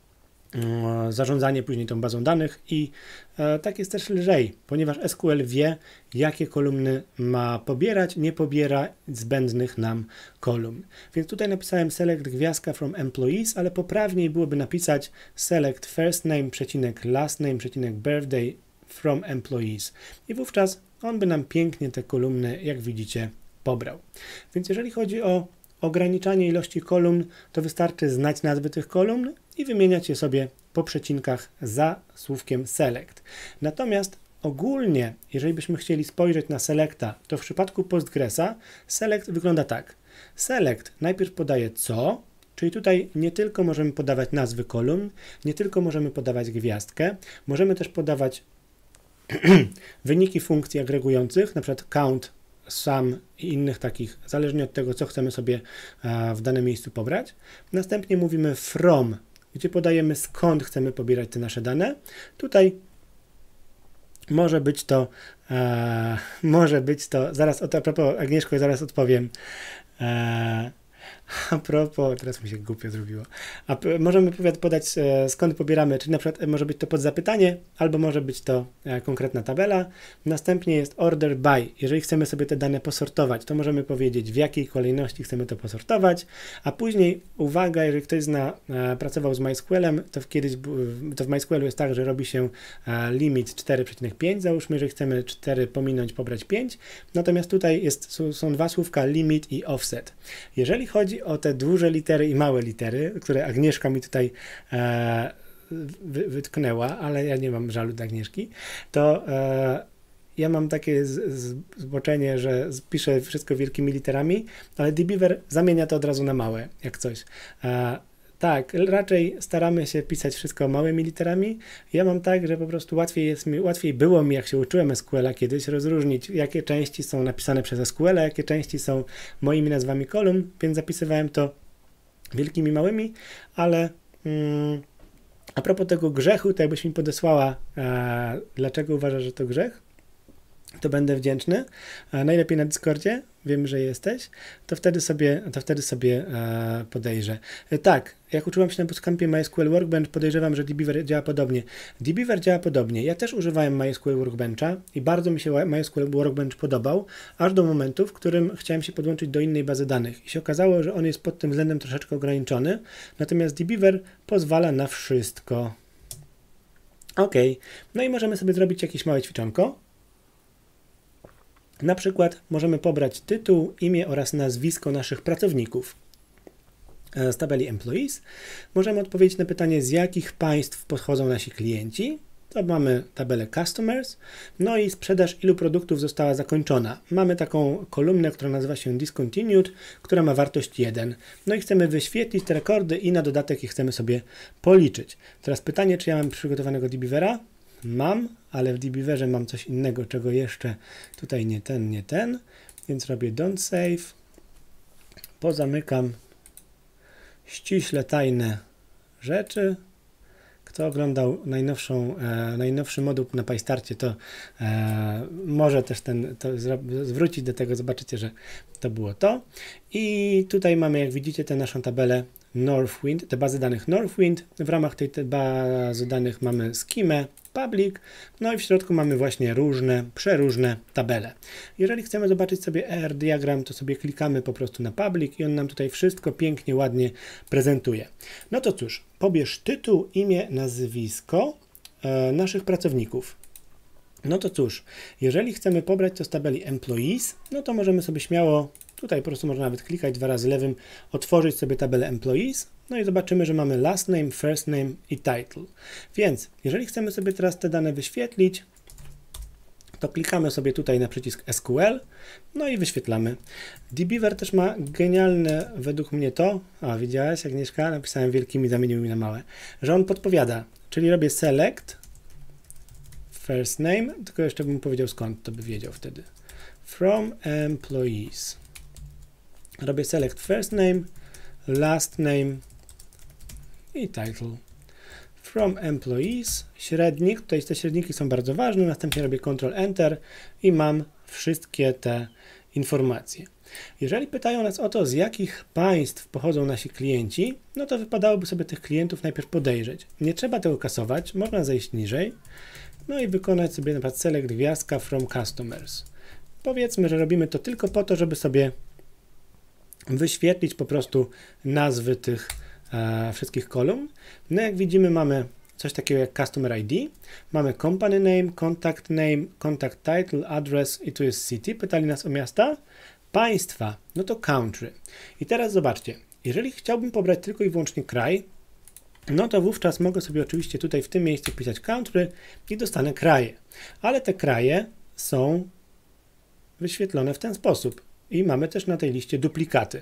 zarządzanie później tą bazą danych i e, tak jest też lżej, ponieważ S Q L wie, jakie kolumny ma pobierać, nie pobiera zbędnych nam kolumn. Więc tutaj napisałem select gwiazdka from employees, ale poprawniej byłoby napisać select first name, przecinek last name, przecinek birthday from employees. I wówczas on by nam pięknie te kolumny, jak widzicie, pobrał. Więc jeżeli chodzi o ograniczanie ilości kolumn, to wystarczy znać nazwy tych kolumn i wymieniać je sobie po przecinkach za słówkiem select. Natomiast ogólnie, jeżeli byśmy chcieli spojrzeć na selecta, to w przypadku Postgresa select wygląda tak. Select najpierw podaje co, czyli tutaj nie tylko możemy podawać nazwy kolumn, nie tylko możemy podawać gwiazdkę, możemy też podawać wyniki funkcji agregujących, na przykład count, sum i innych takich, zależnie od tego, co chcemy sobie w danym miejscu pobrać. Następnie mówimy from, gdzie podajemy skąd chcemy pobierać te nasze dane. Tutaj może być to, e, może być to, zaraz, a propos Agnieszko, zaraz odpowiem. E, A propos, teraz mi się głupio zrobiło. A p- możemy podać, e, skąd pobieramy, czy na przykład e, może być to pod zapytanie, albo może być to e, konkretna tabela. Następnie jest order by. Jeżeli chcemy sobie te dane posortować, to możemy powiedzieć, w jakiej kolejności chcemy to posortować, a później, uwaga, jeżeli ktoś zna, e, pracował z MySQL-em, to w kiedyś, to w MySQL-u jest tak, że robi się e, limit cztery przecinek pięć, załóżmy, że chcemy cztery pominąć, pobrać pięć, natomiast tutaj jest, są, są dwa słówka limit i offset. Jeżeli chodzi o te duże litery i małe litery, które Agnieszka mi tutaj e, wy, wytknęła, ale ja nie mam żalu do Agnieszki, to e, ja mam takie z, z, zboczenie, że piszę wszystko wielkimi literami, ale dbeaver zamienia to od razu na małe, jak coś. E, tak, raczej staramy się pisać wszystko małymi literami. Ja mam tak, że po prostu łatwiej jest mi, łatwiej było mi, jak się uczyłem S Q L-a kiedyś, rozróżnić, jakie części są napisane przez S Q L-a, jakie części są moimi nazwami kolumn, więc zapisywałem to wielkimi, małymi, ale mm, a propos tego grzechu, to jakbyś mi podesłała, e, dlaczego uważasz, że to grzech, to będę wdzięczny. E, najlepiej na Discordzie, wiem, że jesteś, to wtedy sobie, to wtedy sobie e, podejrzę. E, tak, jak uczyłam się na bootcampie MySQL Workbench, podejrzewam, że dbeaver działa podobnie. dbeaver działa podobnie. Ja też używałem MySQL Workbencha i bardzo mi się MySQL Workbench podobał, aż do momentu, w którym chciałem się podłączyć do innej bazy danych i się okazało, że on jest pod tym względem troszeczkę ograniczony, natomiast dbeaver pozwala na wszystko. Ok, no i możemy sobie zrobić jakieś małe ćwiczonko. Na przykład możemy pobrać tytuł, imię oraz nazwisko naszych pracowników. Z tabeli Employees możemy odpowiedzieć na pytanie, z jakich państw pochodzą nasi klienci. To mamy tabelę Customers, no i sprzedaż ilu produktów została zakończona. Mamy taką kolumnę, która nazywa się Discontinued, która ma wartość jeden. No i chcemy wyświetlić te rekordy i na dodatek je chcemy sobie policzyć. Teraz pytanie, czy ja mam przygotowanego dbeavera? Mam, ale w dbeaverze mam coś innego, czego jeszcze tutaj nie ten, nie ten, więc robię don't save, pozamykam ściśle tajne rzeczy. Kto oglądał najnowszą, e, najnowszy moduł na PyStarcie, to e, może też ten, to zwrócić do tego, zobaczycie, że to było to. I tutaj mamy, jak widzicie, tę naszą tabelę Northwind, te bazy danych Northwind. W ramach tej, tej bazy danych mamy schemę, public, no i w środku mamy właśnie różne, przeróżne tabele. Jeżeli chcemy zobaczyć sobie E R diagram, to sobie klikamy po prostu na public i on nam tutaj wszystko pięknie, ładnie prezentuje. No to cóż, pobierz tytuł, imię, nazwisko e, naszych pracowników. No to cóż, jeżeli chcemy pobrać to z tabeli Employees, no to możemy sobie śmiało, tutaj po prostu można nawet klikać dwa razy lewym, otworzyć sobie tabelę Employees, no i zobaczymy, że mamy last name, first name i title. Więc jeżeli chcemy sobie teraz te dane wyświetlić, to klikamy sobie tutaj na przycisk S Q L, no i wyświetlamy. dbeaver też ma genialne według mnie to, a widziałaś Agnieszka, napisałem wielkimi, zamienił mi na małe, że on podpowiada, czyli robię select, first name, tylko jeszcze bym powiedział skąd, to by wiedział wtedy. From employees. Robię select first name, last name i title. From employees, średnik, tutaj te średniki są bardzo ważne, następnie robię control enter i mam wszystkie te informacje. Jeżeli pytają nas o to, z jakich państw pochodzą nasi klienci, no to wypadałoby sobie tych klientów najpierw podejrzeć. Nie trzeba tego kasować, można zejść niżej, no i wykonać sobie na przykład select gwiazdka from customers. Powiedzmy, że robimy to tylko po to, żeby sobie wyświetlić po prostu nazwy tych e, wszystkich kolumn. No jak widzimy, mamy coś takiego jak Customer I D, mamy Company Name, Contact Name, Contact Title, Address i tu jest City. Pytali nas o miasta. Państwa, no to Country. I teraz zobaczcie, jeżeli chciałbym pobrać tylko i wyłącznie kraj, no to wówczas mogę sobie oczywiście tutaj w tym miejscu pisać Country i dostanę kraje. Ale te kraje są wyświetlone w ten sposób. I mamy też na tej liście duplikaty.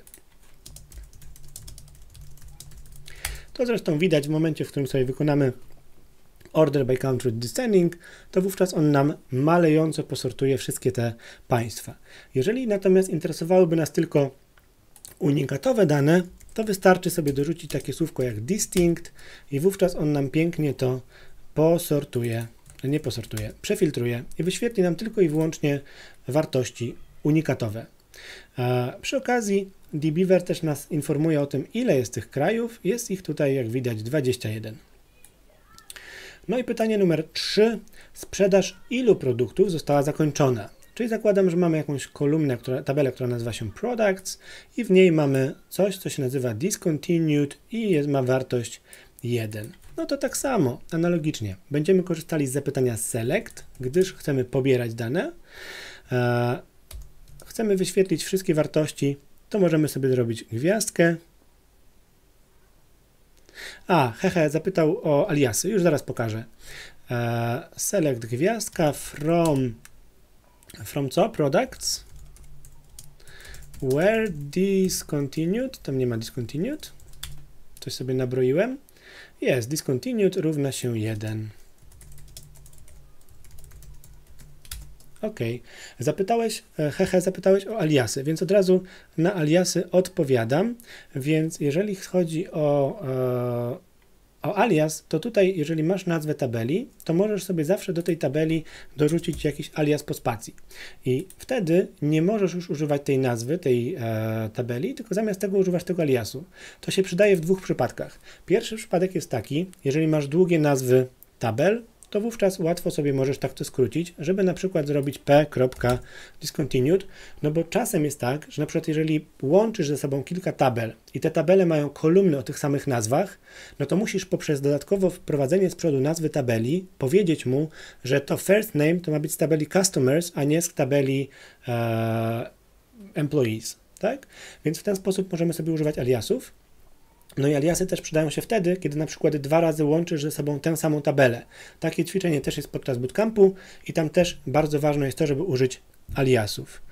To zresztą widać w momencie, w którym sobie wykonamy Order by Country Descending, to wówczas on nam malejąco posortuje wszystkie te państwa. Jeżeli natomiast interesowałyby nas tylko unikatowe dane, to wystarczy sobie dorzucić takie słówko jak distinct i wówczas on nam pięknie to posortuje, nie posortuje, przefiltruje i wyświetli nam tylko i wyłącznie wartości unikatowe. A przy okazji dbeaver też nas informuje o tym, ile jest tych krajów. Jest ich tutaj, jak widać, dwadzieścia jeden. No i pytanie numer trzy. Sprzedaż ilu produktów została zakończona? Czyli zakładam, że mamy jakąś kolumnę, która, tabelę, która nazywa się Products i w niej mamy coś, co się nazywa Discontinued i jest, ma wartość jeden. No to tak samo, analogicznie. Będziemy korzystali z zapytania Select, gdyż chcemy pobierać dane. E, chcemy wyświetlić wszystkie wartości, to możemy sobie zrobić gwiazdkę. A, hehe, zapytał o aliasy, już zaraz pokażę. E, select gwiazdka from, from co? Products. Where discontinued, tam nie ma discontinued. Coś sobie nabroiłem. Jest, discontinued równa się jeden. Ok. Zapytałeś, hehe, zapytałeś o aliasy, więc od razu na aliasy odpowiadam. Więc jeżeli chodzi o, e, o alias, to tutaj, jeżeli masz nazwę tabeli, to możesz sobie zawsze do tej tabeli dorzucić jakiś alias po spacji. I wtedy nie możesz już używać tej nazwy, tej e, tabeli, tylko zamiast tego używasz tego aliasu. To się przydaje w dwóch przypadkach. Pierwszy przypadek jest taki, jeżeli masz długie nazwy tabel, to wówczas łatwo sobie możesz tak to skrócić, żeby na przykład zrobić p.discontinued, no bo czasem jest tak, że na przykład jeżeli łączysz ze sobą kilka tabel i te tabele mają kolumny o tych samych nazwach, no to musisz poprzez dodatkowo wprowadzenie z przodu nazwy tabeli powiedzieć mu, że to first name to ma być z tabeli customers, a nie z tabeli e, employees, tak? Więc w ten sposób możemy sobie używać aliasów. No i aliasy też przydają się wtedy, kiedy na przykład dwa razy łączysz ze sobą tę samą tabelę. Takie ćwiczenie też jest podczas bootcampu i tam też bardzo ważne jest to, żeby użyć aliasów.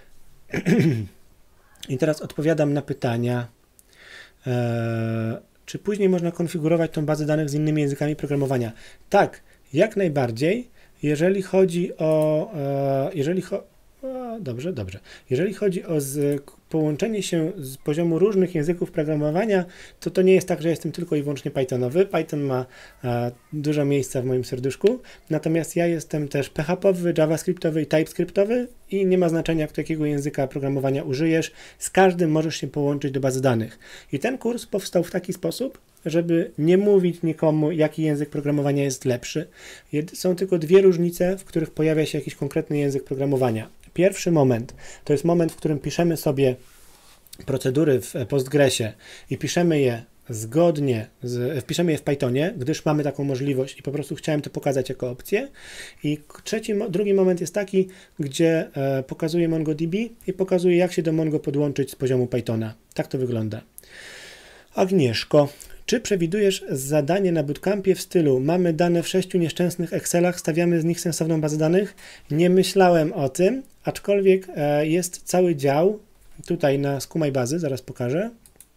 I teraz odpowiadam na pytania, eee, czy później można konfigurować tą bazę danych z innymi językami programowania? Tak, jak najbardziej, jeżeli chodzi o, e, jeżeli cho o, dobrze, dobrze. Jeżeli chodzi o z, połączenie się z poziomu różnych języków programowania, to to nie jest tak, że jestem tylko i wyłącznie Pythonowy. Python ma e, dużo miejsca w moim serduszku, natomiast ja jestem też P H P-owy, JavaScriptowy i TypeScriptowy i nie ma znaczenia, jakiego języka programowania użyjesz. Z każdym możesz się połączyć do bazy danych. I ten kurs powstał w taki sposób, żeby nie mówić nikomu, jaki język programowania jest lepszy. Są tylko dwie różnice, w których pojawia się jakiś konkretny język programowania. Pierwszy moment to jest moment, w którym piszemy sobie procedury w Postgresie i piszemy je zgodnie, z, wpiszemy je w Pythonie, gdyż mamy taką możliwość i po prostu chciałem to pokazać jako opcję. I trzeci, drugi moment jest taki, gdzie e, pokazuję MongoDB i pokazuję, jak się do Mongo podłączyć z poziomu Pythona. Tak to wygląda. Agnieszko, czy przewidujesz zadanie na bootcampie w stylu mamy dane w sześciu nieszczęsnych Excelach, stawiamy z nich sensowną bazę danych? Nie myślałem o tym, aczkolwiek e, jest cały dział tutaj na Skumaj Bazy, zaraz pokażę,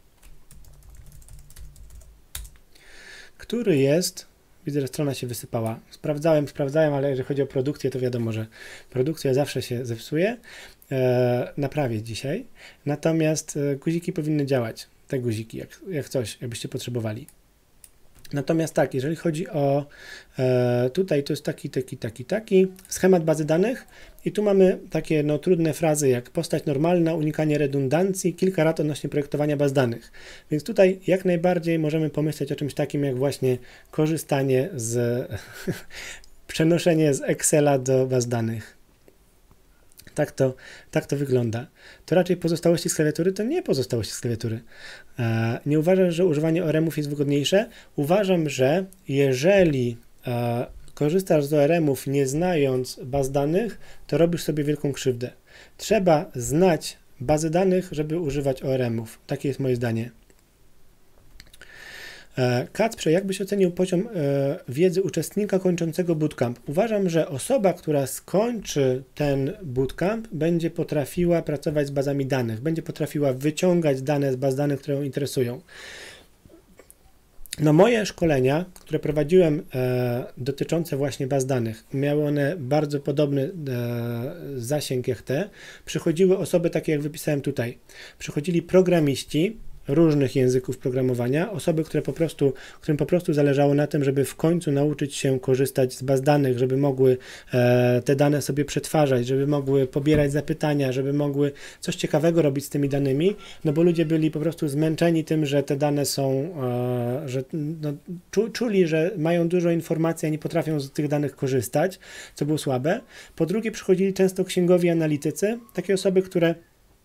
który jest, widzę, że strona się wysypała. Sprawdzałem, sprawdzałem, ale jeżeli chodzi o produkcję, to wiadomo, że produkcja zawsze się zepsuje. E, naprawię dzisiaj. Natomiast e, guziki powinny działać. Te guziki, jak, jak coś, jakbyście potrzebowali. Natomiast tak, jeżeli chodzi o e, tutaj, to jest taki, taki, taki, taki schemat bazy danych i tu mamy takie no, trudne frazy jak postać normalna, unikanie redundancji, kilka rad odnośnie projektowania baz danych. Więc tutaj jak najbardziej możemy pomyśleć o czymś takim jak właśnie korzystanie z przenoszenie z Excela do baz danych. Tak to, tak to wygląda. To raczej pozostałości z klawiatury, to nie pozostałości z klawiatury. E, nie uważam, że używanie O R M-ów jest wygodniejsze. Uważam, że jeżeli e, korzystasz z O R M-ów nie znając baz danych, to robisz sobie wielką krzywdę. Trzeba znać bazy danych, żeby używać O R M-ów. Takie jest moje zdanie. Kacprze, jak byś ocenił poziom e, wiedzy uczestnika kończącego bootcamp? Uważam, że osoba, która skończy ten bootcamp, będzie potrafiła pracować z bazami danych, będzie potrafiła wyciągać dane z baz danych, które ją interesują. No moje szkolenia, które prowadziłem e, dotyczące właśnie baz danych, miały one bardzo podobny e, zasięg jak te. Przychodziły osoby takie, jak wypisałem tutaj. Przychodzili programiści, różnych języków programowania, osoby, które po prostu, którym po prostu zależało na tym, żeby w końcu nauczyć się korzystać z baz danych, żeby mogły e, te dane sobie przetwarzać, żeby mogły pobierać zapytania, żeby mogły coś ciekawego robić z tymi danymi, no bo ludzie byli po prostu zmęczeni tym, że te dane są, e, że no, czu, czuli, że mają dużo informacji, a nie potrafią z tych danych korzystać, co było słabe. Po drugie, przychodzili często księgowi analitycy, takie osoby, które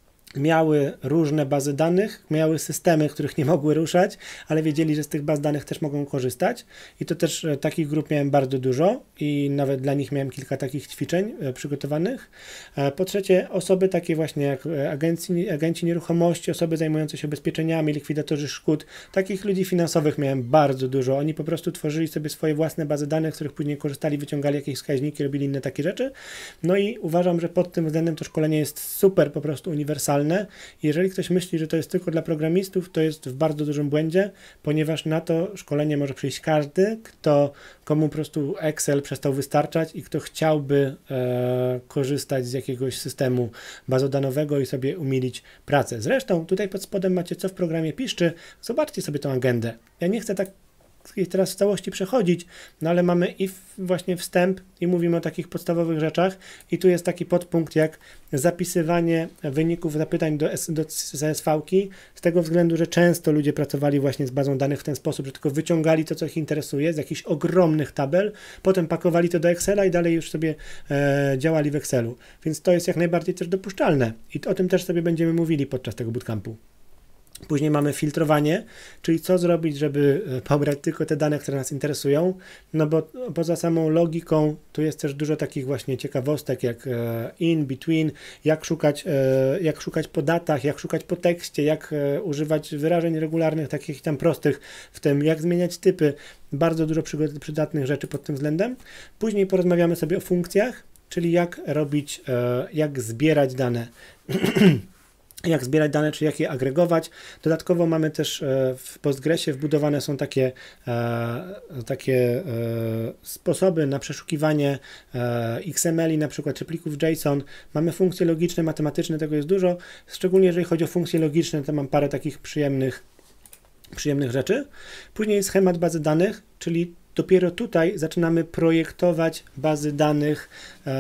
miały różne bazy danych, miały systemy, których nie mogły ruszać, ale wiedzieli, że z tych baz danych też mogą korzystać i to też e, takich grup miałem bardzo dużo i nawet dla nich miałem kilka takich ćwiczeń e, przygotowanych. E, po trzecie, osoby takie właśnie jak agenci, agenci nieruchomości, osoby zajmujące się ubezpieczeniami, likwidatorzy szkód, takich ludzi finansowych miałem bardzo dużo. Oni po prostu tworzyli sobie swoje własne bazy danych, z których później korzystali, wyciągali jakieś wskaźniki, robili inne takie rzeczy. No i uważam, że pod tym względem to szkolenie jest super, po prostu uniwersalne. Jeżeli ktoś myśli, że to jest tylko dla programistów, to jest w bardzo dużym błędzie, ponieważ na to szkolenie może przyjść każdy, kto, komu po prostu Excel przestał wystarczać i kto chciałby e, korzystać z jakiegoś systemu bazodanowego i sobie umilić pracę. Zresztą tutaj pod spodem macie co w programie piszczy, zobaczcie sobie tą agendę. Ja nie chcę tak teraz w całości przechodzić, no ale mamy i właśnie wstęp i mówimy o takich podstawowych rzeczach i tu jest taki podpunkt jak zapisywanie wyników zapytań do, do C S V-ki z tego względu, że często ludzie pracowali właśnie z bazą danych w ten sposób, że tylko wyciągali to, co ich interesuje z jakichś ogromnych tabel, potem pakowali to do Excela i dalej już sobie e, działali w Excelu, więc to jest jak najbardziej też dopuszczalne i o tym też sobie będziemy mówili podczas tego bootcampu. Później mamy filtrowanie, czyli co zrobić, żeby pobrać tylko te dane, które nas interesują, no bo poza samą logiką tu jest też dużo takich właśnie ciekawostek jak in, between, jak szukać, jak szukać po datach, jak szukać po tekście, jak używać wyrażeń regularnych, takich tam prostych, w tym jak zmieniać typy, bardzo dużo przydatnych rzeczy pod tym względem. Później porozmawiamy sobie o funkcjach, czyli jak robić, jak zbierać dane. Jak zbierać dane, czy jak je agregować. Dodatkowo mamy też w Postgresie wbudowane są takie, takie sposoby na przeszukiwanie X M L i na przykład, czy plików JSON. Mamy funkcje logiczne, matematyczne, tego jest dużo. Szczególnie jeżeli chodzi o funkcje logiczne, to mam parę takich przyjemnych, przyjemnych rzeczy. Później schemat bazy danych, czyli dopiero tutaj zaczynamy projektować bazy danych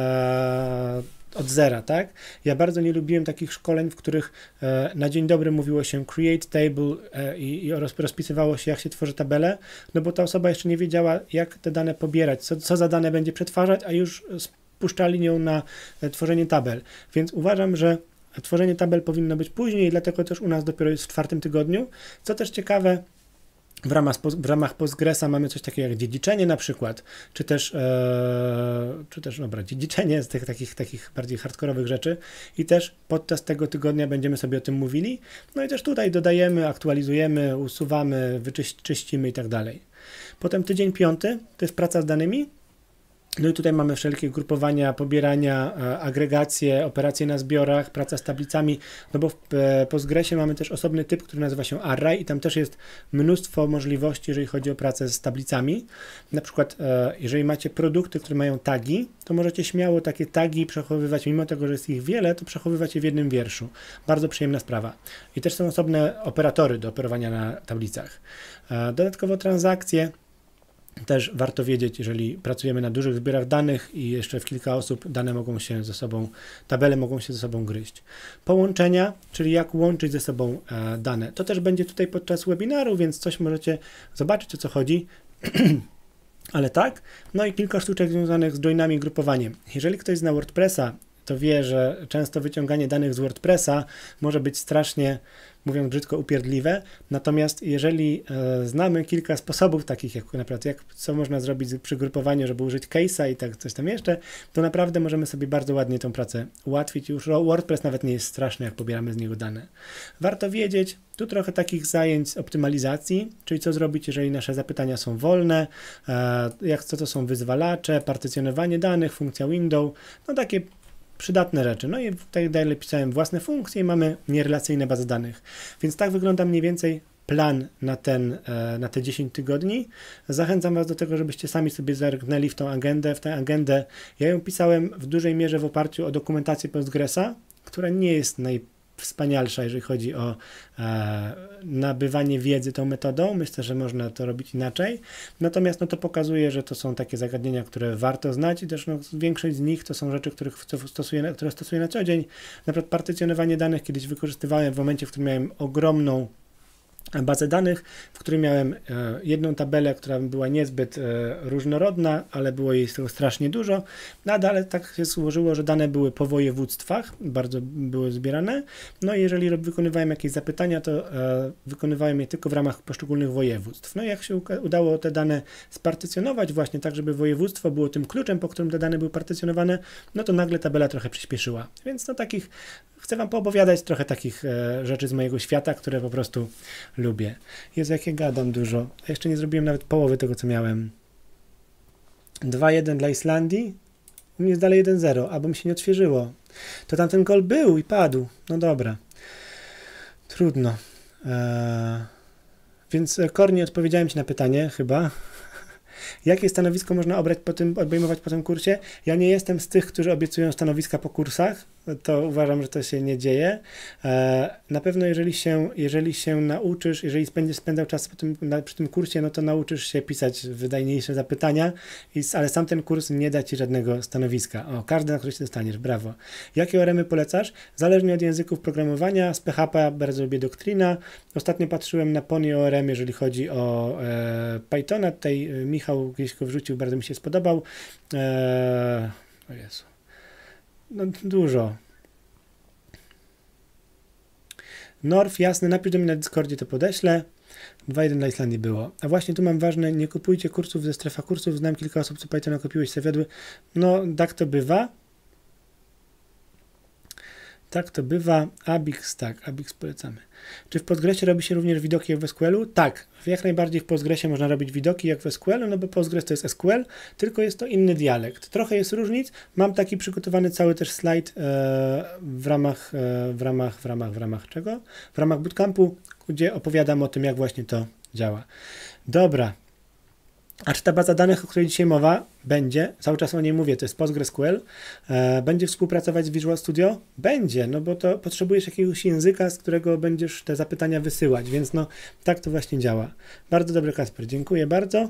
od zera, tak? Ja bardzo nie lubiłem takich szkoleń, w których e, na dzień dobry mówiło się create table e, i, i rozpisywało się, jak się tworzy tabelę, no bo ta osoba jeszcze nie wiedziała, jak te dane pobierać, co, co za dane będzie przetwarzać, a już spuszczali nią na e, tworzenie tabel. Więc uważam, że tworzenie tabel powinno być później, dlatego też u nas dopiero jest w czwartym tygodniu. Co też ciekawe, W ramach, w ramach Postgresa mamy coś takiego jak dziedziczenie na przykład, czy też, e, czy też dobra, dziedziczenie z tych takich, takich bardziej hardkorowych rzeczy i też podczas tego tygodnia będziemy sobie o tym mówili. No i też tutaj dodajemy, aktualizujemy, usuwamy, wyczyścimy i tak dalej. Potem tydzień piąty to jest praca z danymi. No i tutaj mamy wszelkie grupowania, pobierania, agregacje, operacje na zbiorach, praca z tablicami, no bo w Postgresie mamy też osobny typ, który nazywa się Array i tam też jest mnóstwo możliwości, jeżeli chodzi o pracę z tablicami. Na przykład, jeżeli macie produkty, które mają tagi, to możecie śmiało takie tagi przechowywać, mimo tego, że jest ich wiele, to przechowywać je w jednym wierszu. Bardzo przyjemna sprawa. I też są osobne operatory do operowania na tablicach. Dodatkowo transakcje. Też warto wiedzieć, jeżeli pracujemy na dużych zbiorach danych i jeszcze w kilka osób dane mogą się ze sobą, tabele mogą się ze sobą gryźć. Połączenia, czyli jak łączyć ze sobą e, dane. To też będzie tutaj podczas webinaru, więc coś możecie zobaczyć, o co chodzi. Ale tak. No i kilka sztuczek związanych z joinami i grupowaniem. Jeżeli ktoś zna WordPressa, to wie, że często wyciąganie danych z WordPressa może być strasznie, mówiąc brzydko, upierdliwe. Natomiast jeżeli e, znamy kilka sposobów takich, jak na przykład jak, co można zrobić przy grupowaniu, żeby użyć case'a i tak coś tam jeszcze, to naprawdę możemy sobie bardzo ładnie tą pracę ułatwić. Już WordPress nawet nie jest straszny, jak pobieramy z niego dane. Warto wiedzieć, tu trochę takich zajęć z optymalizacji, czyli co zrobić, jeżeli nasze zapytania są wolne, e, jak, co to są wyzwalacze, partycjonowanie danych, funkcja window, no takie przydatne rzeczy. No i tutaj dalej pisałem własne funkcje i mamy nierelacyjne bazy danych. Więc tak wygląda mniej więcej plan na, ten, na te dziesięć tygodni. Zachęcam Was do tego, żebyście sami sobie zerknęli w tą agendę. W tę agendę ja ją pisałem w dużej mierze w oparciu o dokumentację Postgresa, która nie jest naj wspanialsza, jeżeli chodzi o e, nabywanie wiedzy tą metodą. Myślę, że można to robić inaczej. Natomiast no, to pokazuje, że to są takie zagadnienia, które warto znać i też no, większość z nich to są rzeczy, których stosuję, które stosuję na co dzień. Na przykład partycjonowanie danych kiedyś wykorzystywałem w momencie, w którym miałem ogromną bazę danych, w której miałem e, jedną tabelę, która była niezbyt e, różnorodna, ale było jej z tego strasznie dużo. Nadal tak się złożyło, że dane były po województwach, bardzo były zbierane. No i jeżeli wykonywałem jakieś zapytania, to e, wykonywałem je tylko w ramach poszczególnych województw. No i jak się udało te dane spartycjonować właśnie tak, żeby województwo było tym kluczem, po którym te dane były partycjonowane, no to nagle tabela trochę przyspieszyła. Więc no takich chcę wam poopowiadać trochę takich e, rzeczy z mojego świata, które po prostu lubię. Jezu, jak ja gadam dużo. A jeszcze nie zrobiłem nawet połowy tego, co miałem. dwa jeden dla Islandii. U mnie jest dalej jeden zero, albo mi się nie odświeżyło. To tamten gol był i padł. No dobra. Trudno. Eee, więc Korni, odpowiedziałem ci na pytanie chyba. Jakie stanowisko można obrać po tym, obejmować po tym kursie? Ja nie jestem z tych, którzy obiecują stanowiska po kursach. To uważam, że to się nie dzieje. Na pewno jeżeli się, jeżeli się nauczysz, jeżeli będziesz spędzał czas przy tym, na, przy tym kursie, no to nauczysz się pisać wydajniejsze zapytania, i, ale sam ten kurs nie da ci żadnego stanowiska. O, każdy, na który się dostaniesz, brawo. Jakie oremy polecasz? Zależnie od języków programowania, z P H P bardzo lubię Doktrina. Ostatnio patrzyłem na Pony O R M, jeżeli chodzi o e, Pythona. Tutaj Michał gdzieś go wrzucił, bardzo mi się spodobał. E, o Jezu. No dużo. Norf, jasne, napisz do mnie na Discordzie, to podeślę. dwa jeden dla Islandii było. A właśnie tu mam ważne, nie kupujcie kursów ze strefa kursów. Znam kilka osób, co Pythona kupiłeś, się wiodły. No, tak to bywa. Tak to bywa. Abix, tak, Abix polecamy. Czy w Postgresie robi się również widoki jak w S Q L-u? Tak, jak najbardziej w Postgresie można robić widoki jak w S Q L-u, no bo Postgres to jest S Q L, tylko jest to inny dialekt. Trochę jest różnic. Mam taki przygotowany cały też slajd e, w ramach, e, w ramach, w ramach, w ramach czego? W ramach bootcampu, gdzie opowiadam o tym, jak właśnie to działa. Dobra. A czy ta baza danych, o której dzisiaj mowa, będzie, cały czas o niej mówię, to jest PostgreSQL, e, będzie współpracować z Visual Studio? Będzie, no bo to potrzebujesz jakiegoś języka, z którego będziesz te zapytania wysyłać, więc no tak to właśnie działa. Bardzo dobry, Kasper, dziękuję bardzo.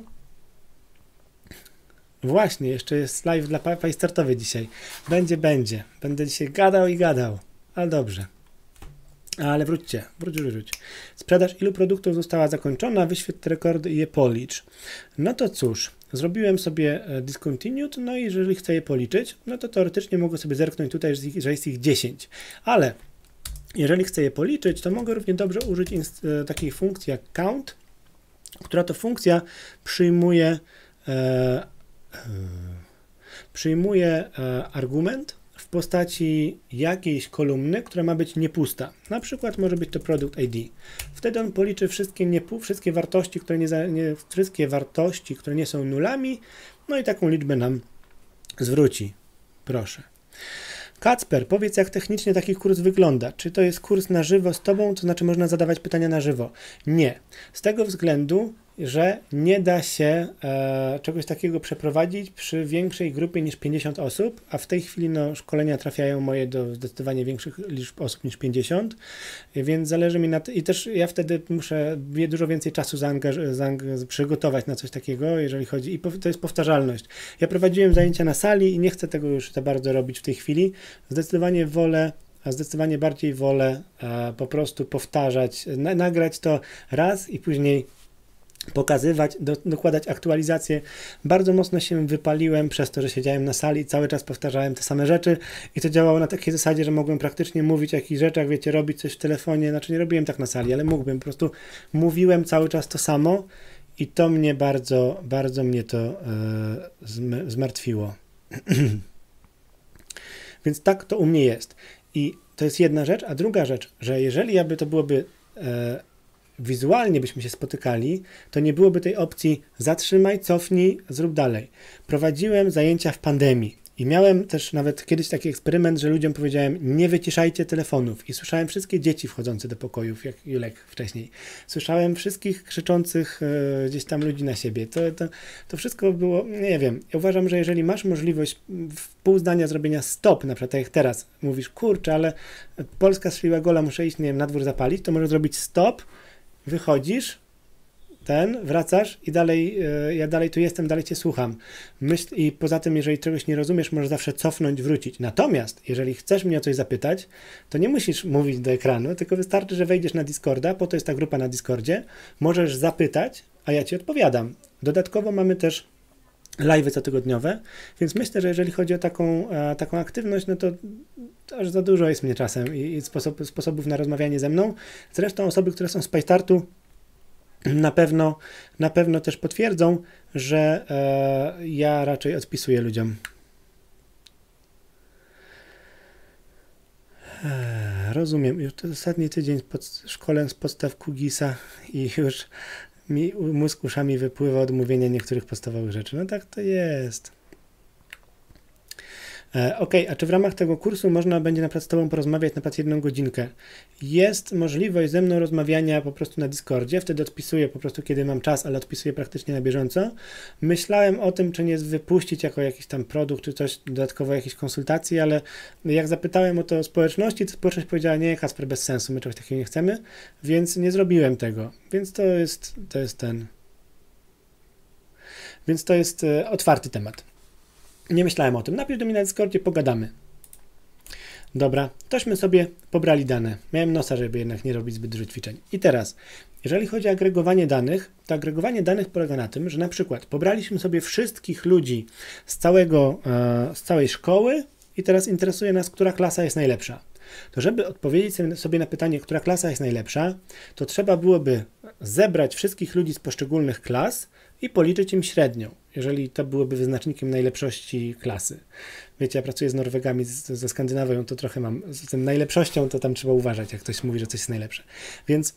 Właśnie, jeszcze jest live dla PyStartowy dzisiaj. Będzie, będzie. Będę dzisiaj gadał i gadał, ale dobrze. Ale wróćcie, wróć, wróć, wróć. Sprzedaż ilu produktów została zakończona, wyświetl te rekordy i je policz. No to cóż, zrobiłem sobie discontinued, no i jeżeli chcę je policzyć, no to teoretycznie mogę sobie zerknąć tutaj, że jest ich dziesięć. Ale jeżeli chcę je policzyć, to mogę równie dobrze użyć takiej funkcji jak count, która to funkcja przyjmuje, e, e, przyjmuje e, argument w postaci jakiejś kolumny, która ma być niepusta. Na przykład może być to product I D. Wtedy on policzy wszystkie, niepu, wszystkie wartości, które nie, za, nie, wszystkie wartości, które nie są nulami, no i taką liczbę nam zwróci. Proszę. Kacper, powiedz, jak technicznie taki kurs wygląda. Czy to jest kurs na żywo z tobą, to znaczy można zadawać pytania na żywo? Nie. Z tego względu, że nie da się e, czegoś takiego przeprowadzić przy większej grupie niż pięćdziesiąt osób, a w tej chwili no, szkolenia trafiają moje do zdecydowanie większych liczb osób niż pięćdziesiąt, więc zależy mi na to i też ja wtedy muszę dużo więcej czasu zaangaż- zaang- przygotować na coś takiego, jeżeli chodzi, i to jest powtarzalność. Ja prowadziłem zajęcia na sali i nie chcę tego już za bardzo robić w tej chwili. Zdecydowanie wolę a zdecydowanie bardziej wolę e, po prostu powtarzać, na, nagrać to raz i później pokazywać, do, dokładać aktualizacje. Bardzo mocno się wypaliłem przez to, że siedziałem na sali i cały czas powtarzałem te same rzeczy i to działało na takiej zasadzie, że mogłem praktycznie mówić o jakichś rzeczach, wiecie, robić coś w telefonie, znaczy nie robiłem tak na sali, ale mógłbym, po prostu mówiłem cały czas to samo i to mnie bardzo, bardzo mnie to e, zmartwiło. Więc tak to u mnie jest. I to jest jedna rzecz, a druga rzecz, że jeżeli aby to byłoby e, wizualnie byśmy się spotykali, to nie byłoby tej opcji zatrzymaj, cofnij, zrób dalej. Prowadziłem zajęcia w pandemii I miałem też nawet kiedyś taki eksperyment, że ludziom powiedziałem, nie wyciszajcie telefonów. I słyszałem wszystkie dzieci wchodzące do pokojów, jak Julek wcześniej. Słyszałem wszystkich krzyczących e, gdzieś tam ludzi na siebie. To, to, to wszystko było, nie wiem. Ja uważam, że jeżeli masz możliwość w pół zdania zrobienia stop, na przykład tak jak teraz, mówisz, kurczę, ale Polska strzeliła gola, muszę iść, nie wiem, na dwór zapalić, to możesz zrobić stop, wychodzisz, ten, wracasz i dalej, y, ja dalej tu jestem, dalej cię słucham. Myśl, i poza tym, jeżeli czegoś nie rozumiesz, możesz zawsze cofnąć, wrócić. Natomiast, jeżeli chcesz mnie o coś zapytać, to nie musisz mówić do ekranu, tylko wystarczy, że wejdziesz na Discorda, po to jest ta grupa na Discordzie, możesz zapytać, a ja ci odpowiadam. Dodatkowo mamy też live'y cotygodniowe, więc myślę, że jeżeli chodzi o taką, e, taką aktywność, no to aż za dużo jest mnie czasem i, i sposob, sposobów na rozmawianie ze mną. Zresztą osoby, które są z PyStartu, na pewno, na pewno też potwierdzą, że e, ja raczej odpisuję ludziom. E, rozumiem. Już to ostatni tydzień pod szkolę z podstaw Qgisa i już mi mózg uszami wypływa od mówienia niektórych podstawowych rzeczy. No tak to jest. E, ok, a czy w ramach tego kursu można będzie na przykład z Tobą porozmawiać na przykład jedną godzinkę? Jest możliwość ze mną rozmawiania po prostu na Discordzie, wtedy odpisuję po prostu kiedy mam czas, ale odpisuję praktycznie na bieżąco. Myślałem o tym, czy nie wypuścić jako jakiś tam produkt, czy coś dodatkowo jakieś konsultacji, ale jak zapytałem o to społeczności, to społeczność powiedziała, nie, Kacper, bez sensu, my czegoś takiego nie chcemy, więc nie zrobiłem tego. Więc to jest, to jest ten... Więc to jest e, otwarty temat. Nie myślałem o tym. Napisz do mnie na Discordzie, pogadamy. Dobra, tośmy sobie pobrali dane. Miałem nosa, żeby jednak nie robić zbyt dużo ćwiczeń. I teraz, jeżeli chodzi o agregowanie danych, to agregowanie danych polega na tym, że na przykład pobraliśmy sobie wszystkich ludzi z, całego, e, z całej szkoły i teraz interesuje nas, która klasa jest najlepsza. To żeby odpowiedzieć sobie na pytanie, która klasa jest najlepsza, to trzeba byłoby zebrać wszystkich ludzi z poszczególnych klas i policzyć im średnią, jeżeli to byłoby wyznacznikiem najlepszości klasy. Wiecie, ja pracuję z Norwegami, z, ze Skandynawią, to trochę mam, z tym najlepszością to tam trzeba uważać, jak ktoś mówi, że coś jest najlepsze. Więc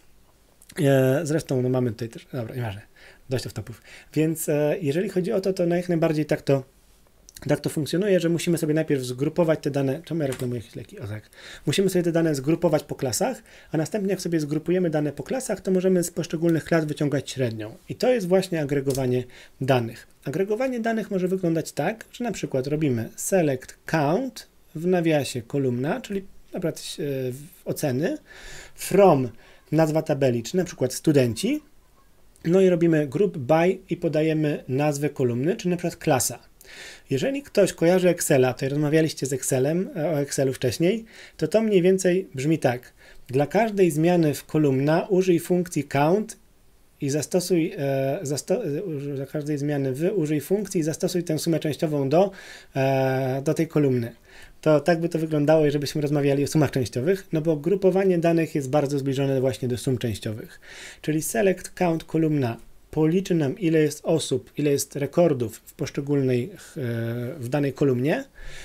e, zresztą no mamy tutaj też, dobra, nieważne, dość off-topów. Więc e, jeżeli chodzi o to, to jak najbardziej tak to Tak to funkcjonuje, że musimy sobie najpierw zgrupować te dane, czemu ja reklamuję jakieś leki? O tak. Musimy sobie te dane zgrupować po klasach, a następnie jak sobie zgrupujemy dane po klasach, to możemy z poszczególnych klas wyciągać średnią. I to jest właśnie agregowanie danych. Agregowanie danych może wyglądać tak, że na przykład robimy select count w nawiasie kolumna, czyli na przykład yy, oceny, from nazwa tabeli, czy na przykład studenci, no i robimy group by i podajemy nazwę kolumny, czy na przykład klasa. Jeżeli ktoś kojarzy Excela, to rozmawialiście z Excelem, o Excelu wcześniej, to to mniej więcej brzmi tak. Dla każdej zmiany w kolumna użyj funkcji count i zastosuj, e, zasto, e, dla każdej zmiany w użyj funkcji i zastosuj tę sumę częściową do, e, do tej kolumny. To tak by to wyglądało, jeżeli byśmy rozmawiali o sumach częściowych, no bo grupowanie danych jest bardzo zbliżone właśnie do sum częściowych. Czyli select count kolumna policzy nam, ile jest osób, ile jest rekordów w poszczególnej, w danej kolumnie,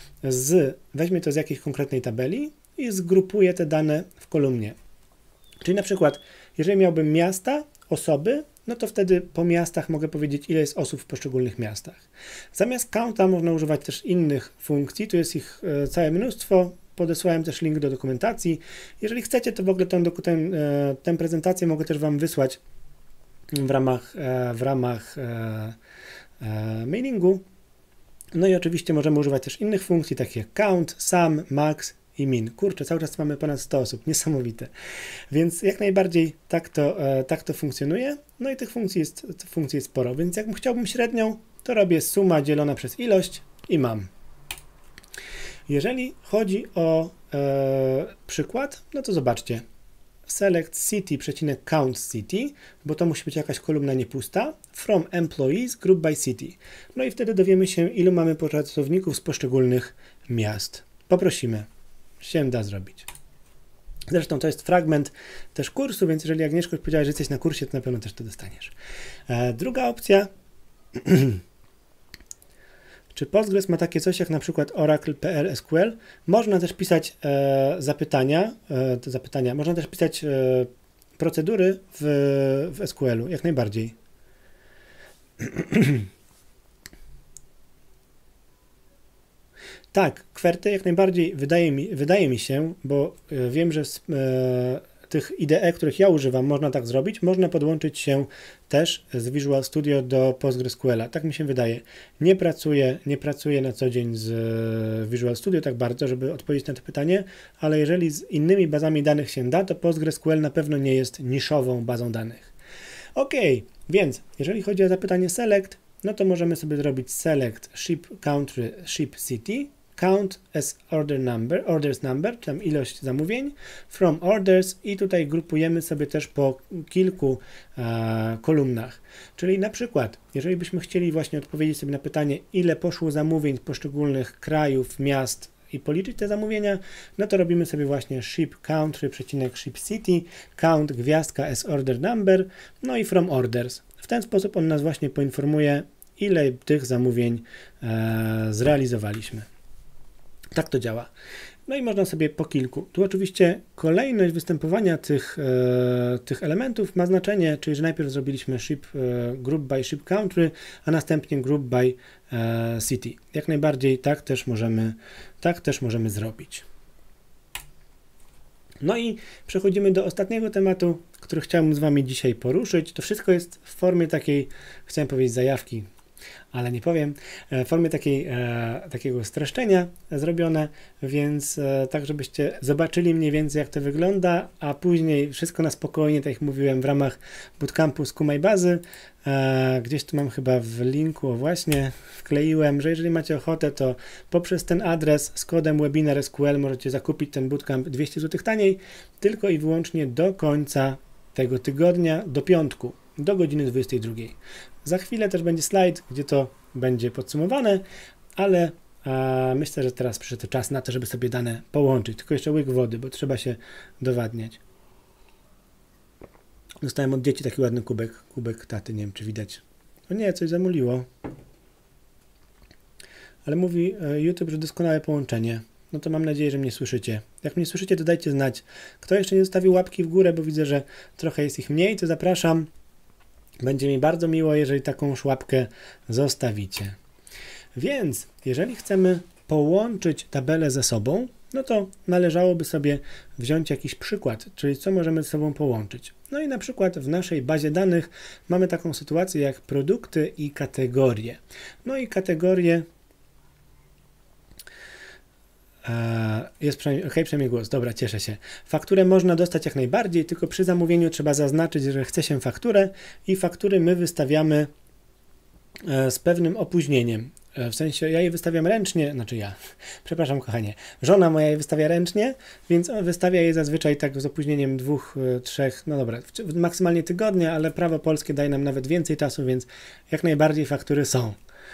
z, weźmie to z jakiejś konkretnej tabeli i zgrupuje te dane w kolumnie. Czyli na przykład, jeżeli miałbym miasta, osoby, no to wtedy po miastach mogę powiedzieć, ile jest osób w poszczególnych miastach. Zamiast counta można używać też innych funkcji, tu jest ich całe mnóstwo, podesłałem też link do dokumentacji. Jeżeli chcecie, to w ogóle tę, tę, tę prezentację mogę też Wam wysłać w ramach, w ramach mailingu. No i oczywiście możemy używać też innych funkcji, takich jak count, sum, max i min. Kurczę, cały czas mamy ponad sto osób, niesamowite. Więc jak najbardziej tak to, tak to funkcjonuje. No i tych funkcji jest, funkcji jest sporo, więc jak chciałbym średnią, to robię suma dzielona przez ilość i mam. Jeżeli chodzi o e, przykład, no to zobaczcie. Select city, przecinek count city, bo to musi być jakaś kolumna niepusta, from employees, group by city. No i wtedy dowiemy się, ilu mamy pracowników z poszczególnych miast. Poprosimy. Się da zrobić. Zresztą to jest fragment też kursu, więc jeżeli Agnieszko powiedziała, że jesteś na kursie, to na pewno też to dostaniesz. E, druga opcja. Czy Postgres ma takie coś jak na przykład Oracle P L S Q L? Można też pisać e, zapytania, e, te zapytania, można też pisać e, procedury w, w S Q L-u, jak najbardziej. Tak, kwerty jak najbardziej wydaje mi, wydaje mi się, bo e, wiem, że z, e, tych I D E, których ja używam, można tak zrobić, można podłączyć się też z Visual Studio do PostgreSQL-a. Tak mi się wydaje. Nie pracuję, nie pracuję na co dzień z Visual Studio tak bardzo, żeby odpowiedzieć na to pytanie, ale jeżeli z innymi bazami danych się da, to PostgreSQL na pewno nie jest niszową bazą danych. Ok, więc jeżeli chodzi o zapytanie select, no to możemy sobie zrobić select ship country, ship city, count as order number, orders number, tam ilość zamówień, from orders i tutaj grupujemy sobie też po kilku e, kolumnach. Czyli na przykład, jeżeli byśmy chcieli właśnie odpowiedzieć sobie na pytanie, ile poszło zamówień z poszczególnych krajów, miast i policzyć te zamówienia, no to robimy sobie właśnie ship country, przecinek ship city, count, gwiazdka as order number, no i from orders. W ten sposób on nas właśnie poinformuje, ile tych zamówień e, zrealizowaliśmy. Tak to działa. No i można sobie po kilku. Tu oczywiście kolejność występowania tych, e, tych elementów ma znaczenie, czyli że najpierw zrobiliśmy ship, e, group by ship country, a następnie group by e, city. Jak najbardziej tak też możemy, tak też możemy zrobić. No i przechodzimy do ostatniego tematu, który chciałbym z Wami dzisiaj poruszyć. To wszystko jest w formie takiej, chciałem powiedzieć zajawki, ale nie powiem, w formie takiej, e, takiego streszczenia zrobione, więc e, tak, żebyście zobaczyli mniej więcej, jak to wygląda, a później wszystko na spokojnie, tak jak mówiłem, w ramach bootcampu z Kumaj Bazy. E, gdzieś tu mam chyba w linku, o właśnie, wkleiłem, że jeżeli macie ochotę, to poprzez ten adres z kodem Webinar S Q L możecie zakupić ten bootcamp dwieście złotych taniej, tylko i wyłącznie do końca tego tygodnia, do piątku, do godziny dwudziestej drugiej. Za chwilę też będzie slajd, gdzie to będzie podsumowane, ale a, myślę, że teraz przyszedł czas na to, żeby sobie dane połączyć. Tylko jeszcze łyk wody, bo trzeba się dowadniać. Dostałem od dzieci taki ładny kubek, kubek taty, nie wiem czy widać. O nie, coś zamuliło. Ale mówi YouTube, że doskonałe połączenie. No to mam nadzieję, że mnie słyszycie. Jak mnie słyszycie, to dajcie znać. Kto jeszcze nie zostawił łapki w górę, bo widzę, że trochę jest ich mniej, to zapraszam. Będzie mi bardzo miło, jeżeli taką łapkę zostawicie. Więc, jeżeli chcemy połączyć tabele ze sobą, no to należałoby sobie wziąć jakiś przykład, czyli co możemy ze sobą połączyć. No i na przykład w naszej bazie danych mamy taką sytuację jak produkty i kategorie. No i kategorie jest przynajmniej, ok, przynajmniej głos, dobra, cieszę się. Fakturę można dostać jak najbardziej, tylko przy zamówieniu trzeba zaznaczyć, że chce się fakturę i faktury my wystawiamy z pewnym opóźnieniem. W sensie ja je wystawiam ręcznie, znaczy ja, przepraszam kochanie, żona moja je wystawia ręcznie, więc wystawia je zazwyczaj tak z opóźnieniem dwóch, trzech, no dobra, maksymalnie tygodnia, ale prawo polskie daje nam nawet więcej czasu, więc jak najbardziej faktury są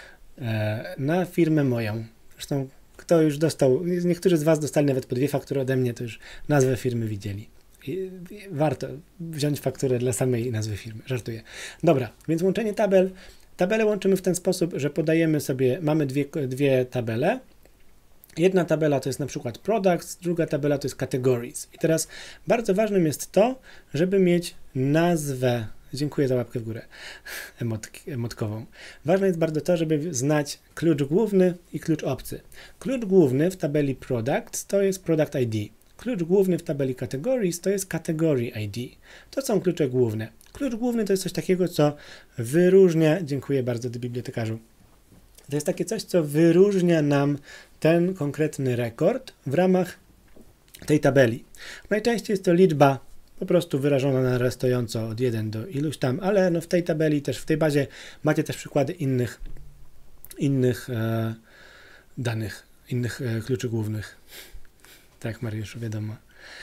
na firmę moją. Zresztą kto już dostał, niektórzy z Was dostali nawet po dwie faktury ode mnie, to już nazwę firmy widzieli. I warto wziąć fakturę dla samej nazwy firmy, żartuję. Dobra, więc łączenie tabel. Tabelę łączymy w ten sposób, że podajemy sobie, mamy dwie, dwie tabele. Jedna tabela to jest na przykład products, druga tabela to jest categories. I teraz bardzo ważnym jest to, żeby mieć nazwę. Dziękuję za łapkę w górę emotki, emotkową. Ważne jest bardzo to, żeby znać klucz główny i klucz obcy. Klucz główny w tabeli Products to jest Product I D. Klucz główny w tabeli Categories to jest Category I D. To są klucze główne. Klucz główny to jest coś takiego, co wyróżnia, dziękuję bardzo bibliotekarzu, to jest takie coś, co wyróżnia nam ten konkretny rekord w ramach tej tabeli. Najczęściej jest to liczba po prostu wyrażona na stojąco od jeden do iluś tam, ale no w tej tabeli też, w tej bazie macie też przykłady innych, innych e, danych, innych e, kluczy głównych. Tak, Mariuszu, wiadomo.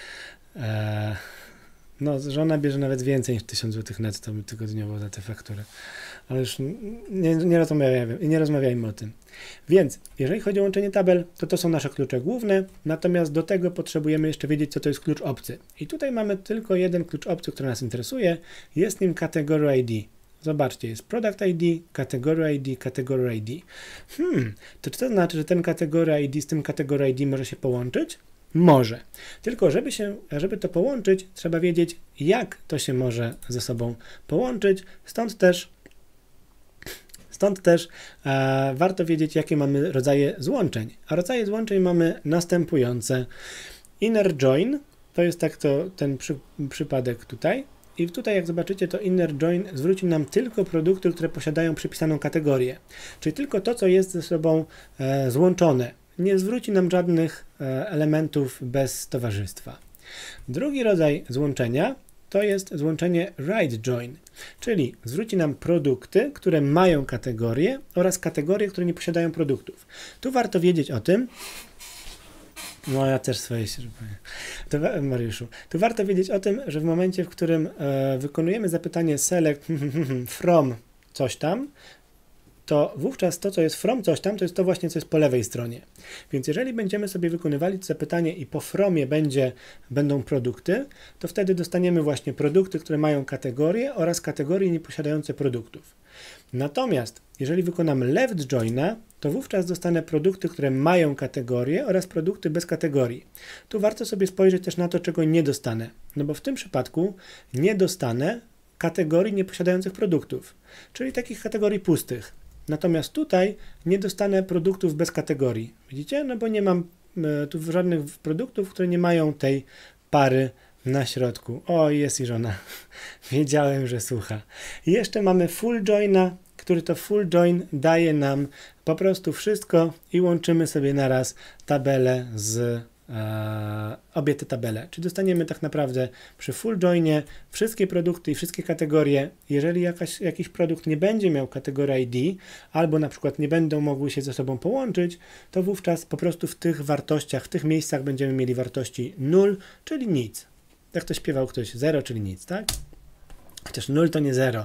E, no, żona bierze nawet więcej niż tysiąc złotych netto tygodniowo za tę fakturę. Ale już nie, nie, rozmawiajmy, nie rozmawiajmy o tym. Więc, jeżeli chodzi o łączenie tabel, to to są nasze klucze główne, natomiast do tego potrzebujemy jeszcze wiedzieć, co to jest klucz obcy. I tutaj mamy tylko jeden klucz obcy, który nas interesuje, jest nim Category I D. Zobaczcie, jest Product I D, Category I D, Category I D. Hmm, to czy to znaczy, że ten Category I D z tym Category I D może się połączyć? Może. Tylko żeby się, żeby to połączyć, trzeba wiedzieć, jak to się może ze sobą połączyć. Stąd też Stąd też e, warto wiedzieć, jakie mamy rodzaje złączeń. A rodzaje złączeń mamy następujące. Inner join, to jest tak to ten przy, przypadek tutaj. I tutaj jak zobaczycie, to inner join zwróci nam tylko produkty, które posiadają przypisaną kategorię. Czyli tylko to, co jest ze sobą e, złączone. Nie zwróci nam żadnych e, elementów bez towarzystwa. Drugi rodzaj złączenia to jest złączenie right join, czyli zwróci nam produkty, które mają kategorię oraz kategorie, które nie posiadają produktów. Tu warto wiedzieć o tym, no ja też swoje się to, Mariuszu, tu warto wiedzieć o tym, że w momencie, w którym e, wykonujemy zapytanie select from coś tam, to wówczas to, co jest from coś tam, to jest to właśnie, co jest po lewej stronie. Więc jeżeli będziemy sobie wykonywali to zapytanie i po fromie będzie, będą produkty, to wtedy dostaniemy właśnie produkty, które mają kategorie oraz kategorie nieposiadające produktów. Natomiast jeżeli wykonam left joina, to wówczas dostanę produkty, które mają kategorie oraz produkty bez kategorii. Tu warto sobie spojrzeć też na to, czego nie dostanę. No bo w tym przypadku nie dostanę kategorii nieposiadających produktów, czyli takich kategorii pustych. Natomiast tutaj nie dostanę produktów bez kategorii. Widzicie? No bo nie mam e, tu żadnych produktów, które nie mają tej pary na środku. O, jest i żona. Wiedziałem, że słucha. I jeszcze mamy full joina, który to full join daje nam po prostu wszystko i łączymy sobie naraz tabelę z e, obie te tabele. Czyli dostaniemy tak naprawdę przy full joinie wszystkie produkty i wszystkie kategorie. Jeżeli jakaś, jakiś produkt nie będzie miał kategorii I D albo na przykład nie będą mogły się ze sobą połączyć, to wówczas po prostu w tych wartościach, w tych miejscach będziemy mieli wartości nul, czyli nic. Jak to śpiewał ktoś, zero, czyli nic, tak? Chociaż nul to nie zero.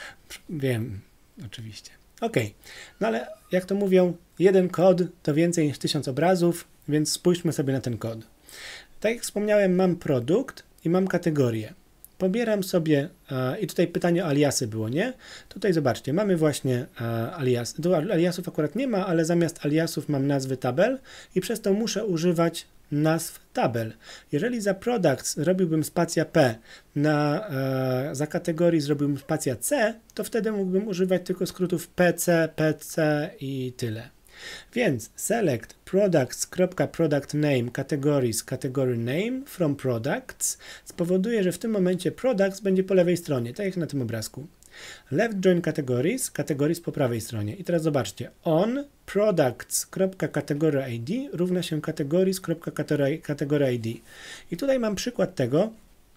Wiem, oczywiście. Ok, no ale jak to mówią, jeden kod to więcej niż tysiąc obrazów, więc spójrzmy sobie na ten kod. Tak jak wspomniałem, mam produkt i mam kategorię. Pobieram sobie, e, i tutaj pytanie o aliasy było, nie? Tutaj zobaczcie, mamy właśnie e, alias. Tu aliasów akurat nie ma, ale zamiast aliasów mam nazwy tabel i przez to muszę używać nazw tabel. Jeżeli za products robiłbym spacja P, na, e, za kategorii zrobiłbym spacja C, to wtedy mógłbym używać tylko skrótów P C, P C i tyle. Więc select products.product name categories category name from products spowoduje, że w tym momencie products będzie po lewej stronie, tak jak na tym obrazku. Left join categories, categories po prawej stronie. I teraz zobaczcie, on products.category I D równa się categories.category I D. I tutaj mam przykład tego,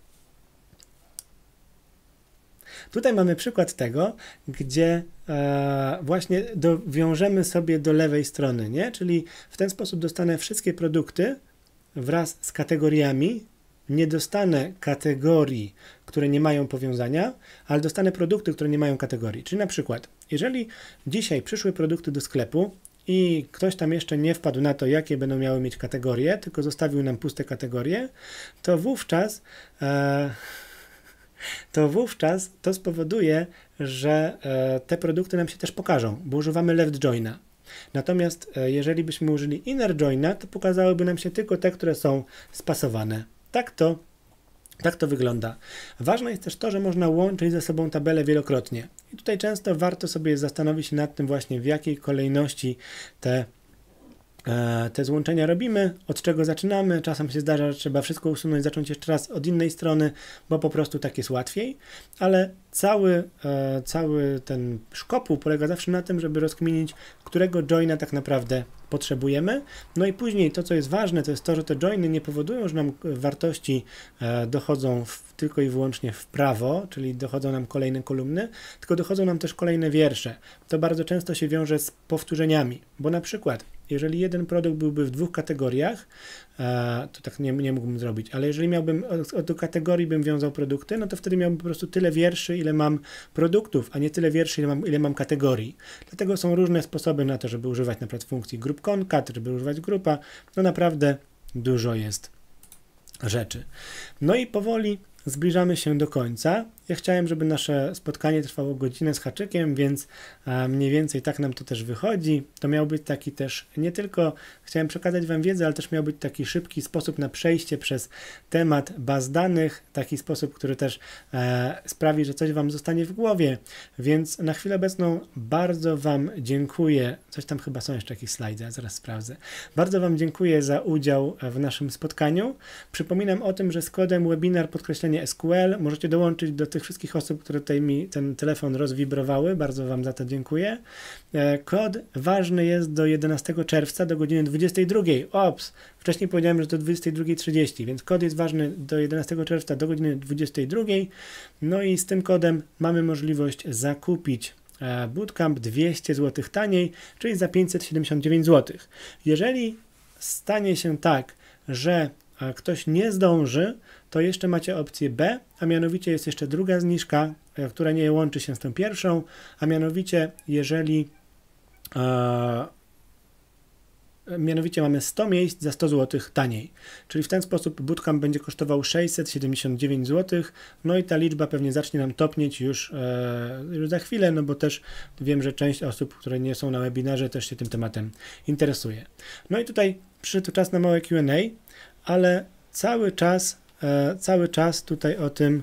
Tutaj mamy przykład tego, gdzie e, właśnie dowiążemy sobie do lewej strony, nie? Czyli w ten sposób dostanę wszystkie produkty wraz z kategoriami, nie dostanę kategorii, które nie mają powiązania, ale dostanę produkty, które nie mają kategorii. Czyli na przykład, jeżeli dzisiaj przyszły produkty do sklepu i ktoś tam jeszcze nie wpadł na to, jakie będą miały mieć kategorie, tylko zostawił nam puste kategorie, to wówczas e, to wówczas to spowoduje, że e, te produkty nam się też pokażą, bo używamy left joina. Natomiast e, jeżeli byśmy użyli inner joina, to pokazałyby nam się tylko te, które są spasowane. Tak to, tak to wygląda. Ważne jest też to, że można łączyć ze sobą tabele wielokrotnie. I tutaj często warto sobie zastanowić się nad tym właśnie, w jakiej kolejności te Te złączenia robimy, od czego zaczynamy. Czasem się zdarza, że trzeba wszystko usunąć, zacząć jeszcze raz od innej strony, bo po prostu tak jest łatwiej, ale cały, cały ten szkopuł polega zawsze na tym, żeby rozkminić, którego joina tak naprawdę potrzebujemy. No i później to, co jest ważne, to jest to, że te joiny nie powodują, że nam wartości dochodzą w, tylko i wyłącznie w prawo, czyli dochodzą nam kolejne kolumny, tylko dochodzą nam też kolejne wiersze. To bardzo często się wiąże z powtórzeniami, bo na przykład jeżeli jeden produkt byłby w dwóch kategoriach, to tak nie, nie mógłbym zrobić, ale jeżeli miałbym do kategorii bym wiązał produkty, no to wtedy miałbym po prostu tyle wierszy, ile mam produktów, a nie tyle wierszy, ile mam, ile mam kategorii. Dlatego są różne sposoby na to, żeby używać na przykład funkcji group concat, żeby używać grupa. No naprawdę dużo jest rzeczy. No i powoli zbliżamy się do końca Ja chciałem, żeby nasze spotkanie trwało godzinę z haczykiem, więc mniej więcej tak nam to też wychodzi. To miał być taki też, nie tylko chciałem przekazać Wam wiedzę, ale też miał być taki szybki sposób na przejście przez temat baz danych, taki sposób, który też e, sprawi, że coś Wam zostanie w głowie, więc na chwilę obecną bardzo Wam dziękuję. Coś tam chyba są jeszcze jakieś slajdy, ja zaraz sprawdzę. Bardzo Wam dziękuję za udział w naszym spotkaniu. Przypominam o tym, że z kodem webinar podkreślenie S Q L możecie dołączyć do tych wszystkich osób, które tutaj mi ten telefon rozwibrowały. Bardzo Wam za to dziękuję. Kod ważny jest do jedenastego czerwca do godziny dwudziestej drugiej. Ops, wcześniej powiedziałem, że do dwudziestej drugiej trzydzieści, więc kod jest ważny do jedenastego czerwca do godziny dwudziestej drugiej. No i z tym kodem mamy możliwość zakupić Bootcamp dwieście złotych taniej, czyli za pięćset siedemdziesiąt dziewięć złotych. Jeżeli stanie się tak, że ktoś nie zdąży, to jeszcze macie opcję B, a mianowicie jest jeszcze druga zniżka, która nie łączy się z tą pierwszą, a mianowicie jeżeli e, mianowicie mamy sto miejsc za sto złotych taniej, czyli w ten sposób Bootcamp będzie kosztował sześćset siedemdziesiąt dziewięć złotych, no i ta liczba pewnie zacznie nam topnieć już, e, już za chwilę, no bo też wiem, że część osób, które nie są na webinarze, też się tym tematem interesuje. No i tutaj przyszedł czas na małe Q and A, ale cały czas, e, cały czas tutaj o tym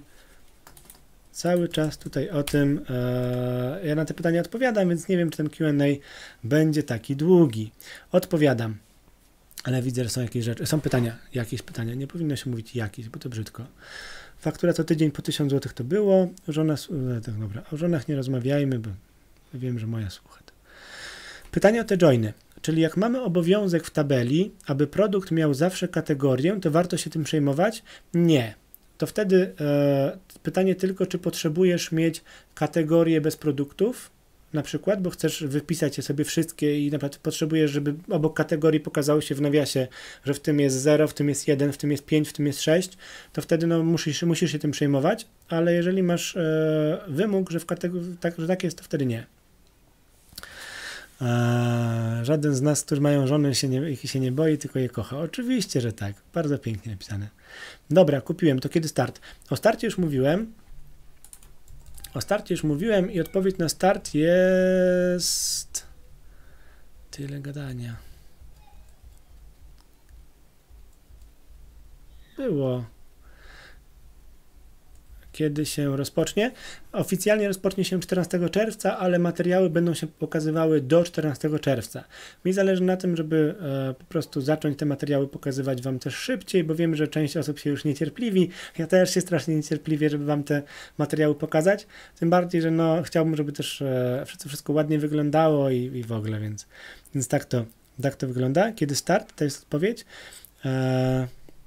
Cały czas tutaj o tym, e, ja na te pytania odpowiadam, więc nie wiem, czy ten Q and A będzie taki długi. Odpowiadam, ale widzę, że są jakieś rzeczy, są pytania, jakieś pytania, nie powinno się mówić jakieś, bo to brzydko. Faktura co tydzień po tysiąc złotych to było, żona, e, tak, dobra, o żonach nie rozmawiajmy, bo wiem, że moja słucha. Pytanie o te joiny, czyli jak mamy obowiązek w tabeli, aby produkt miał zawsze kategorię, to warto się tym przejmować? Nie. To wtedy e, pytanie tylko, czy potrzebujesz mieć kategorię bez produktów, na przykład, bo chcesz wypisać je sobie wszystkie i na przykład potrzebujesz, żeby obok kategorii pokazało się w nawiasie, że w tym jest zero, w tym jest jeden, w tym jest pięć, w tym jest sześć, to wtedy no, musisz, musisz się tym przejmować, ale jeżeli masz e, wymóg, że, w kategorii, tak, że tak jest, to wtedy nie. Eee, żaden z nas, którzy mają żony, się nie, się nie boi, tylko je kocha. Oczywiście, że tak. Bardzo pięknie napisane. Dobra, kupiłem. To kiedy start? O starcie już mówiłem. O starcie już mówiłem i odpowiedź na start jest... Tyle gadania. Było... Kiedy się rozpocznie. Oficjalnie rozpocznie się czternastego czerwca, ale materiały będą się pokazywały do czternastego czerwca. Mi zależy na tym, żeby e, po prostu zacząć te materiały pokazywać Wam też szybciej, bo wiem, że część osób się już niecierpliwi. Ja też się strasznie niecierpliwię, żeby Wam te materiały pokazać. Tym bardziej, że no, chciałbym, żeby też e, wszystko, wszystko ładnie wyglądało i, i w ogóle, więc, więc tak, to, tak to wygląda. Kiedy start? To jest odpowiedź. E,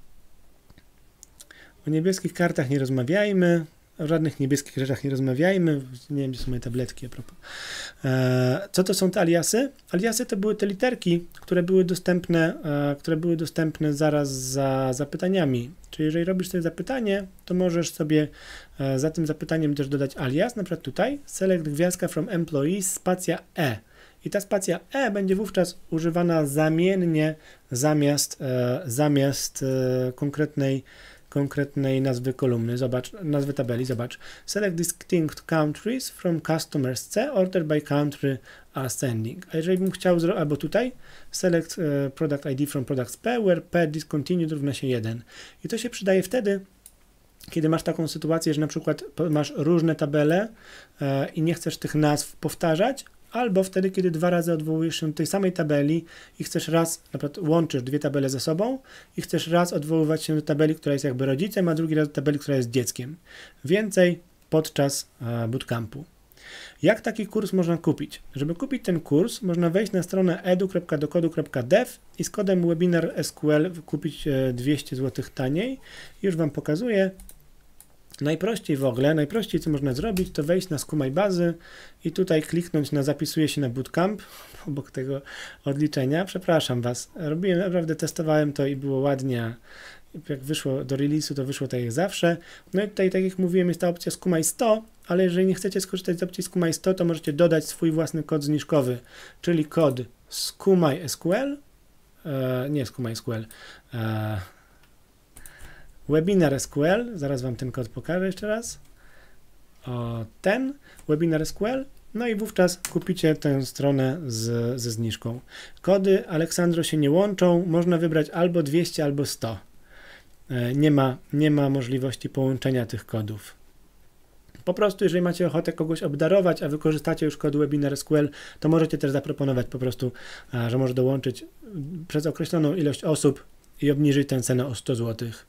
O niebieskich kartach nie rozmawiajmy, o żadnych niebieskich rzeczach nie rozmawiajmy. Nie wiem, gdzie są moje tabletki a propos. E, co to są te aliasy? Aliasy to były te literki, które były dostępne, e, które były dostępne zaraz za zapytaniami. Czyli jeżeli robisz sobie zapytanie, to możesz sobie e, za tym zapytaniem też dodać alias, na przykład tutaj select gwiazdka from employees, spacja E. I ta spacja E będzie wówczas używana zamiennie zamiast, e, zamiast e, konkretnej konkretnej nazwy kolumny, zobacz, nazwy tabeli, zobacz. Select distinct countries from customers C, order by country ascending. A jeżeli bym chciał, albo tutaj, select uh, product I D from products P, where P discontinued równa się jeden. I to się przydaje wtedy, kiedy masz taką sytuację, że na przykład masz różne tabele uh, i nie chcesz tych nazw powtarzać, albo wtedy, kiedy dwa razy odwołujesz się do tej samej tabeli i chcesz raz, na przykład łączysz dwie tabele ze sobą i chcesz raz odwoływać się do tabeli, która jest jakby rodzicem, a drugi raz do tabeli, która jest dzieckiem. Więcej podczas e, bootcampu. Jak taki kurs można kupić? Żeby kupić ten kurs, można wejść na stronę edu kropka dokodu kropka dev i z kodem webinar S Q L kupić e, dwieście złotych taniej. Już Wam pokazuję. Najprościej w ogóle, najprościej co można zrobić, to wejść na Skumaj bazy i tutaj kliknąć na zapisuję się na bootcamp obok tego odliczenia. Przepraszam Was, robiłem, naprawdę testowałem to i było ładnie. Jak wyszło do release'u, to wyszło tak jak zawsze. No i tutaj, tak jak mówiłem, jest ta opcja Skumaj sto, ale jeżeli nie chcecie skorzystać z opcji Skumaj sto, to możecie dodać swój własny kod zniżkowy, czyli kod Skumaj S Q L, e, nie Skumaj S Q L, e, Webinar S Q L, zaraz Wam ten kod pokażę jeszcze raz. o ten Webinar S Q L, no i wówczas kupicie tę stronę z, ze zniżką. Kody Aleksandro się nie łączą, można wybrać albo dwieście, albo sto. Nie ma, nie ma możliwości połączenia tych kodów. Po prostu, jeżeli macie ochotę kogoś obdarować, a wykorzystacie już kod Webinar S Q L, to możecie też zaproponować po prostu, że może dołączyć przez określoną ilość osób i obniżyć tę cenę o sto złotych.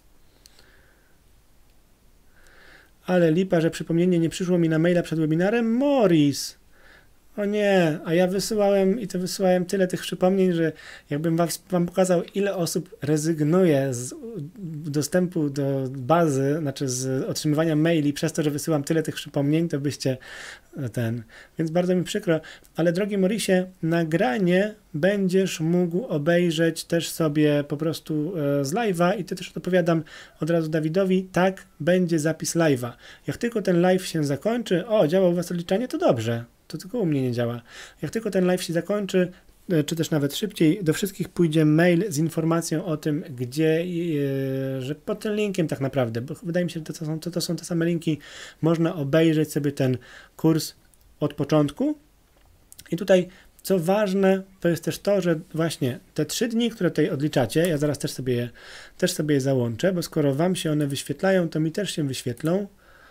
Ale lipa, że przypomnienie nie przyszło mi na maila przed webinarem. Morris! O nie, a ja wysyłałem i to wysyłałem tyle tych przypomnień, że jakbym wam, wam pokazał, ile osób rezygnuje z dostępu do bazy, znaczy z otrzymywania maili przez to, że wysyłam tyle tych przypomnień, to byście ten. Więc bardzo mi przykro, ale drogi Morrisie, nagranie będziesz mógł obejrzeć też sobie po prostu z live'a i to też odpowiadam od razu Dawidowi, tak, będzie zapis live'a. Jak tylko ten live się zakończy, o, działa u was odliczanie, to dobrze. To tylko u mnie nie działa. Jak tylko ten live się zakończy, czy też nawet szybciej, do wszystkich pójdzie mail z informacją o tym, gdzie, yy, że pod tym linkiem tak naprawdę, bo wydaje mi się, że to, to, są, to, to są te same linki, można obejrzeć sobie ten kurs od początku. I tutaj, co ważne, to jest też to, że właśnie te trzy dni, które tutaj odliczacie, ja zaraz też sobie, je, też sobie je załączę, bo skoro wam się one wyświetlają, to mi też się wyświetlą.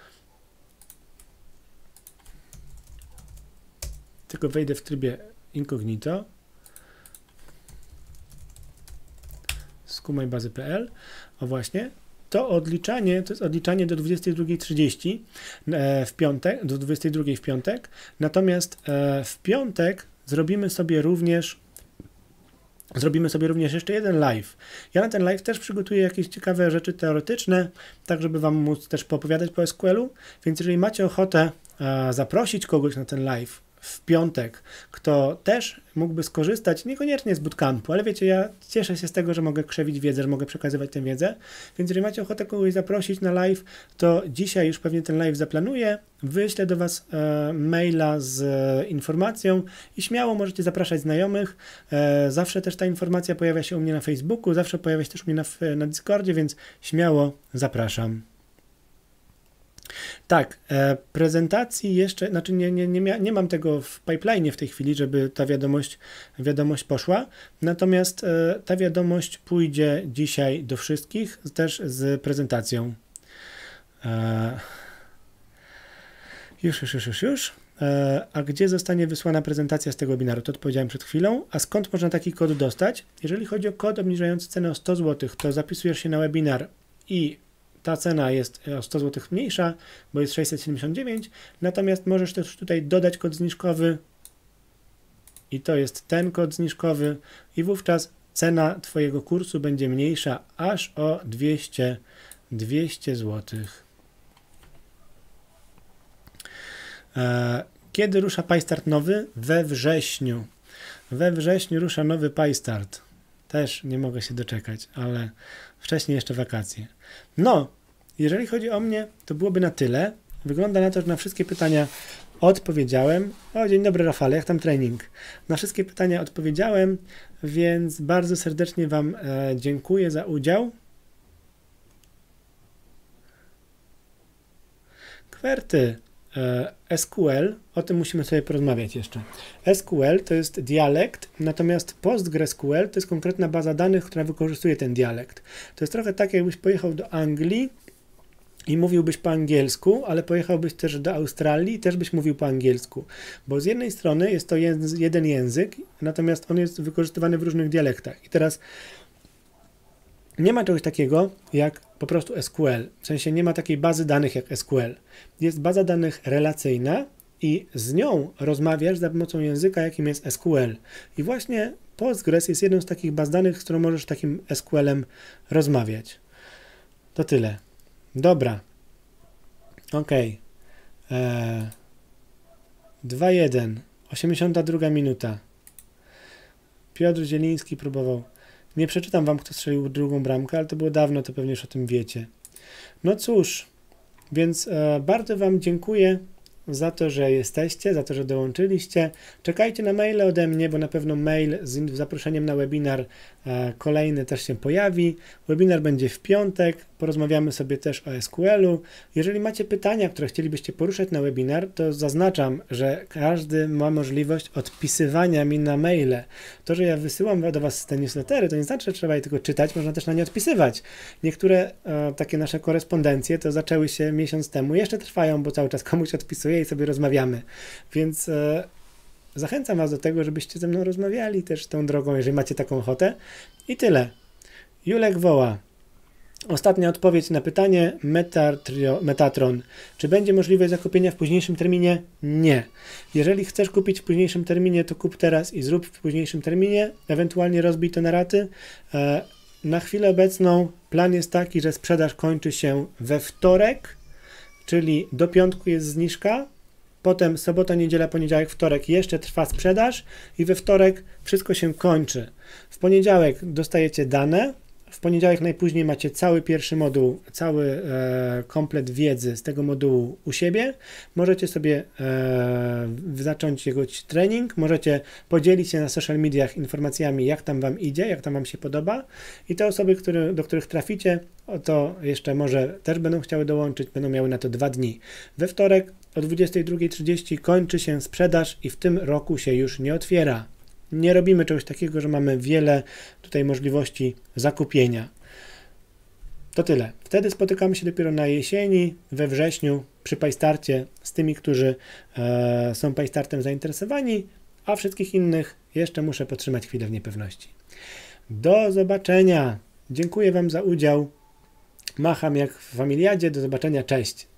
Tylko wejdę w trybie incognito. Skumaj bazy kropka p l. O właśnie. To odliczanie, to jest odliczanie do dwudziestej drugiej trzydzieści w piątek, do dwudziestej drugiej w piątek. Natomiast w piątek zrobimy sobie również Zrobimy sobie również jeszcze jeden live. Ja na ten live też przygotuję jakieś ciekawe rzeczy teoretyczne, tak żeby wam móc też poopowiadać po S Q L-u, więc jeżeli macie ochotę zaprosić kogoś na ten live w piątek, kto też mógłby skorzystać, niekoniecznie z bootcampu, ale wiecie, ja cieszę się z tego, że mogę krzewić wiedzę, że mogę przekazywać tę wiedzę, więc jeżeli macie ochotę kogoś zaprosić na live, to dzisiaj już pewnie ten live zaplanuję, wyślę do was e, maila z e, informacją i śmiało możecie zapraszać znajomych. E, zawsze też ta informacja pojawia się u mnie na Facebooku, zawsze pojawia się też u mnie na, na Discordzie, więc śmiało zapraszam. Tak, e, prezentacji jeszcze, znaczy nie, nie, nie, mia, nie mam tego w pipeline w tej chwili, żeby ta wiadomość, wiadomość poszła, natomiast e, ta wiadomość pójdzie dzisiaj do wszystkich, też z prezentacją. E, już, już, już, już, już. E, a gdzie zostanie wysłana prezentacja z tego webinaru? To odpowiedziałem przed chwilą. A skąd można taki kod dostać? Jeżeli chodzi o kod obniżający cenę o sto złotych, to zapisujesz się na webinar i ta cena jest o sto złotych mniejsza, bo jest sześćset siedemdziesiąt dziewięć, natomiast możesz też tutaj dodać kod zniżkowy i to jest ten kod zniżkowy i wówczas cena twojego kursu będzie mniejsza aż o dwieście, dwieście złotych. Kiedy rusza PyStart nowy? We wrześniu. We wrześniu rusza nowy PyStart. Też nie mogę się doczekać, ale wcześniej jeszcze wakacje. No, jeżeli chodzi o mnie, to byłoby na tyle. Wygląda na to, że na wszystkie pytania odpowiedziałem. O, dzień dobry Rafale, jak tam trening? Na wszystkie pytania odpowiedziałem, więc bardzo serdecznie wam e, dziękuję za udział. Kwerty. S Q L, o tym musimy sobie porozmawiać jeszcze. S Q L to jest dialekt, natomiast PostgreSQL to jest konkretna baza danych, która wykorzystuje ten dialekt. To jest trochę tak, jakbyś pojechał do Anglii i mówiłbyś po angielsku, ale pojechałbyś też do Australii i też byś mówił po angielsku. Bo z jednej strony jest to jeden język, natomiast on jest wykorzystywany w różnych dialektach. I teraz nie ma czegoś takiego jak po prostu S Q L. W sensie nie ma takiej bazy danych jak S Q L. Jest baza danych relacyjna i z nią rozmawiasz za pomocą języka, jakim jest S Q L. I właśnie Postgres jest jedną z takich baz danych, z którą możesz takim S Q L-em rozmawiać. To tyle. Dobra. Ok. Eee, dwa jeden. osiemdziesiąta druga minuta. Piotr Zieliński próbował. Nie przeczytam wam, kto strzelił drugą bramkę, ale to było dawno, to pewnie już o tym wiecie. No cóż, więc e, bardzo wam dziękuję za to, że jesteście, za to, że dołączyliście. Czekajcie na maile ode mnie, bo na pewno mail z zaproszeniem na webinar e, kolejny też się pojawi. Webinar będzie w piątek, porozmawiamy sobie też o S Q L-u. Jeżeli macie pytania, które chcielibyście poruszać na webinar, to zaznaczam, że każdy ma możliwość odpisywania mi na maile. To, że ja wysyłam do Was te newslettery, to nie znaczy, że trzeba je tylko czytać, można też na nie odpisywać. Niektóre e, takie nasze korespondencje to zaczęły się miesiąc temu, jeszcze trwają, bo cały czas komuś odpisuję i sobie rozmawiamy. Więc e, zachęcam Was do tego, żebyście ze mną rozmawiali też tą drogą, jeżeli macie taką ochotę. I tyle. Julek woła. Ostatnia odpowiedź na pytanie Metatrio, Metatron. Czy będzie możliwość zakupienia w późniejszym terminie? Nie. Jeżeli chcesz kupić w późniejszym terminie, to kup teraz i zrób w późniejszym terminie, ewentualnie rozbij to na raty. E, na chwilę obecną plan jest taki, że sprzedaż kończy się we wtorek, czyli do piątku jest zniżka, potem sobota, niedziela, poniedziałek, wtorek jeszcze trwa sprzedaż i we wtorek wszystko się kończy. W poniedziałek dostajecie dane, w poniedziałek najpóźniej macie cały pierwszy moduł, cały e, komplet wiedzy z tego modułu u siebie. Możecie sobie e, zacząć jego trening, możecie podzielić się na social mediach informacjami, jak tam Wam idzie, jak tam Wam się podoba i te osoby, które, do których traficie, o to jeszcze może też będą chciały dołączyć, będą miały na to dwa dni. We wtorek o dwudziestej drugiej trzydzieści kończy się sprzedaż i w tym roku się już nie otwiera. Nie robimy czegoś takiego, że mamy wiele tutaj możliwości zakupienia. To tyle. Wtedy spotykamy się dopiero na jesieni, we wrześniu, przy PyStarcie z tymi, którzy e, są PyStartem zainteresowani, a wszystkich innych jeszcze muszę podtrzymać chwilę w niepewności. Do zobaczenia. Dziękuję Wam za udział. Macham jak w familiadzie. Do zobaczenia. Cześć.